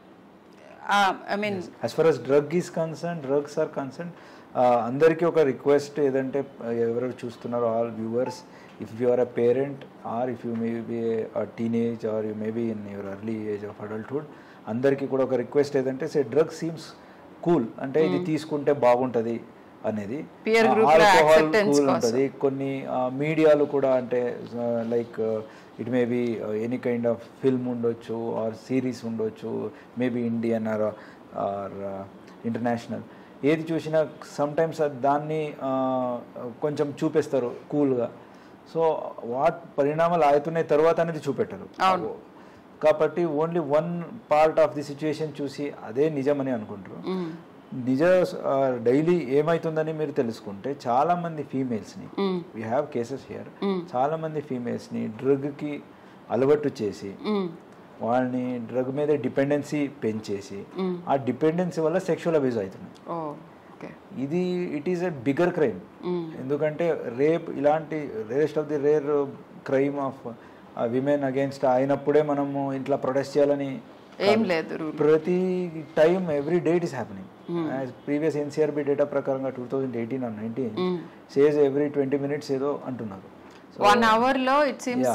I mean as far as drug is concern drugs are concern అందరికీ ఒక రిక్వెస్ట్ ఏదంటే ఎవరెవరు చూస్తున్నారో all viewers, if you are a parent or if you may be a teenage or you may be in your early age of adulthood, అందరికీ కూడా ఒక request ఏదంటే సే drug seems cool, అంటే ఇది తీసుకుంటే బాగుంటుంది అనేది. ఆల్కహాల్ కూల్ ఉంటుంది. కొన్ని మీడియాలు కూడా అంటే like it may be any kind of film ఉండొచ్చు ఆర్ సిరీస్ ఉండొచ్చు, maybe Indian or or international, ఏది చూసినా సమ్టైమ్స్ దాన్ని కొంచెం చూపిస్తారు కూల్గా. సో వాట్ పరిణామాలు అవుతున్నాయి తర్వాత అనేది చూపెట్టరు. కాబట్టి only one part of the situation చూసి అదే నిజమని అనుకుంటారు. నిజ డైలీ ఏమవుతుందని మీరు తెలుసుకుంటే చాలా మంది ఫీమేల్స్ని, వీ హ్యావ్ కేసెస్ హియర్, చాలా మంది ఫీమేల్స్ని డ్రగ్కి అలవాటు చేసి వాళ్ళని డ్రగ్ మీద డిపెండెన్సీ పెంచేసి ఆ డిపెండెన్సీ వల్ల సెక్షువల్ అబ్యూజ్ అవుతుంది. ఇది it is a bigger crime. ఎందుకంటే రేప్ ఇలాంటి rarest of the rare crime of women against అయినప్పుడే మనము ఇంట్లో ప్రొటెస్ట్ చేయాలని ఏం లేదు. ప్రతి time every day it is happening. Previous NCRB data ప్రకారంగా two thousand eighteen or nineteen says every twenty minutes ఏదో అంటున్నారు. వన్ అవర్ లో it seems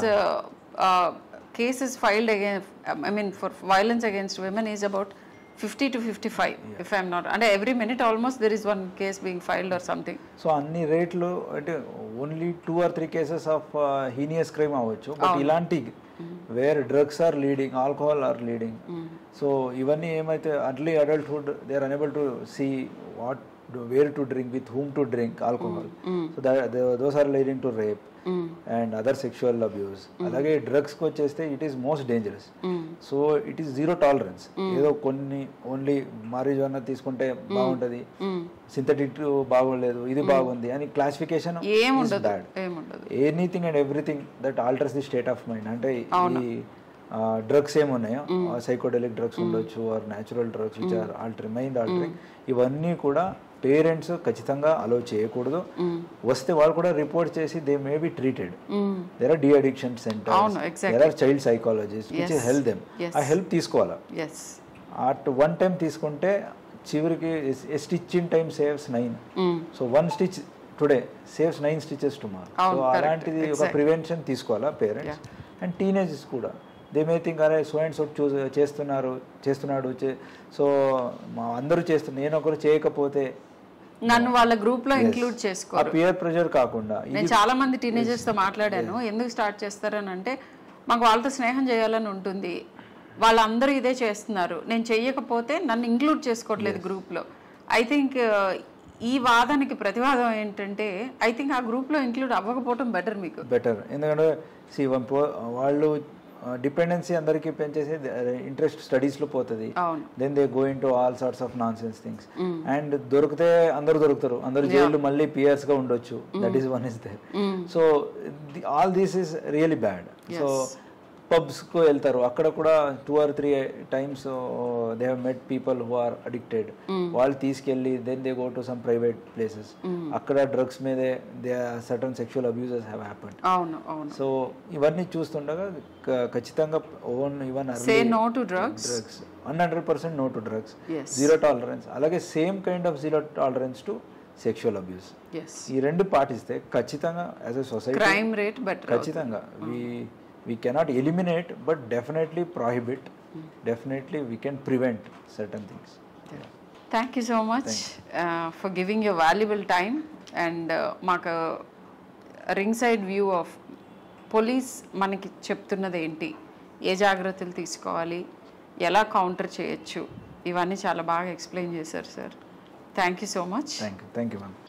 cases filed against I mean for violence against women is about fifty to fifty-five yeah. if I'm not, and every minute almost there is one case being filed or something. So anni rate lo ante only two or three cases of uh, heinous crime avachchu, but oh. ilanti mm. where drugs are leading, alcohol are leading. mm. So ivanni emaithe early adulthood they are unable to see what where to drink, with whom to drink alcohol. mm. Mm. So that they, those are leading to rape mm. and other sexual abuse. Alage drugs ko cheste it is most dangerous. mm. So it is zero tolerance. ఏదో కొన్ని only marijuana తీసుకుంటే బాగుంటది, synthetic బాగోలేదు, ఇది బాగుంది అని classification ఏముండదు. Anything and everything that alters the state of mind. అంటే ఈ డ్రగ్స్ ఏమున్నాయో సైకోడెలిక్ డ్రగ్స్ ఉండొచ్చు or natural drugs which are altering mind altering, ఇవన్నీ కూడా పేరెంట్స్ ఖచ్చితంగా అలో చేయకూడదు. వస్తే వాళ్ళు కూడా రిపోర్ట్ చేసి they may be treated. There are de-addiction centres, there are child psychologist which help them. ఆ హెల్ప్ తీసుకోవాలా. అట్ వన్ టైం తీసుకుంటే చివరికి stitch in time saves nine. So one stitch today saves nine stitches tomorrow. So అలాంటిది ఒక prevention తీసుకోవాలా parents. And teenagers కూడా they may think అరే so and so choose చేస్తున్నారు చేస్తున్నాడు సో మా అందరూ చేస్తున్నారు, నేను ఒకరు చేయకపోతే నన్ను వాళ్ళ గ్రూప్ లో ఇంక్లూడ్ చేసుకోరు. పియర్ ప్రెషర్ కాకుండా నేను చాలా మంది టీనేజర్స్ తో మాట్లాడాను. ఎందుకు స్టార్ట్ చేస్తారని అంటే మాకు వాళ్ళతో స్నేహం చేయాలని ఉంటుంది, వాళ్ళందరూ ఇదే చేస్తున్నారు, నేను చెయ్యకపోతే నన్ను ఇంక్లూడ్ చేసుకోవట్లేదు గ్రూప్లో. ఐ థింక్ ఈ వాదానికి ప్రతివాదం ఏంటంటే ఐ థింక్ ఆ గ్రూప్లో ఇంక్లూడ్ అవ్వకపోవటం బెటర్, మీకు బెటర్. ఎందుకంటే సి వాళ్ళు డిపెండెన్సీ అందరికీ పెంచేసి ఇంట్రెస్ట్ స్టడీస్లో పోతుంది. Then they go into all sorts of nonsense things. And దొరికితే అందరూ దొరుకుతారు, అందరు జైలు మళ్ళీ పియర్స్గా ఉండొచ్చు. That is one is they. So all this is really bad. So పబ్స్కు వెళ్తారు, అక్కడ కూడా two or three times they have met people who are addicted. వాళ్ళు తీసుకెళ్ళి then they go to some private places, అక్కడ డ్రగ్స్ మీదే they certain sexual abuses have happened. So ఇవన్నీ చూస్తుండగా ఖచ్చితంగా own even drugs one hundred percent no to drugs, zero tolerance. అలాగే same kind of zero tolerance to sexual abuse. ఈ రెండు పాటిస్తే ఖచ్చితంగా as a society crime rate ఖచ్చితంగా we we cannot eliminate but definitely prohibit. mm. Definitely we can prevent certain things. Yeah. Thank you so much uh, for giving your valuable time and maku ringside view of police manaki cheptunnadi enti, ఏ జాగ్రత్తలు తీసుకోవాలి, ఎలా counter చేయొచ్చు, ఇవన్నీ చాలా బాగా explain చేశారు sir. Thank you so much. Thank you thank you ma'am.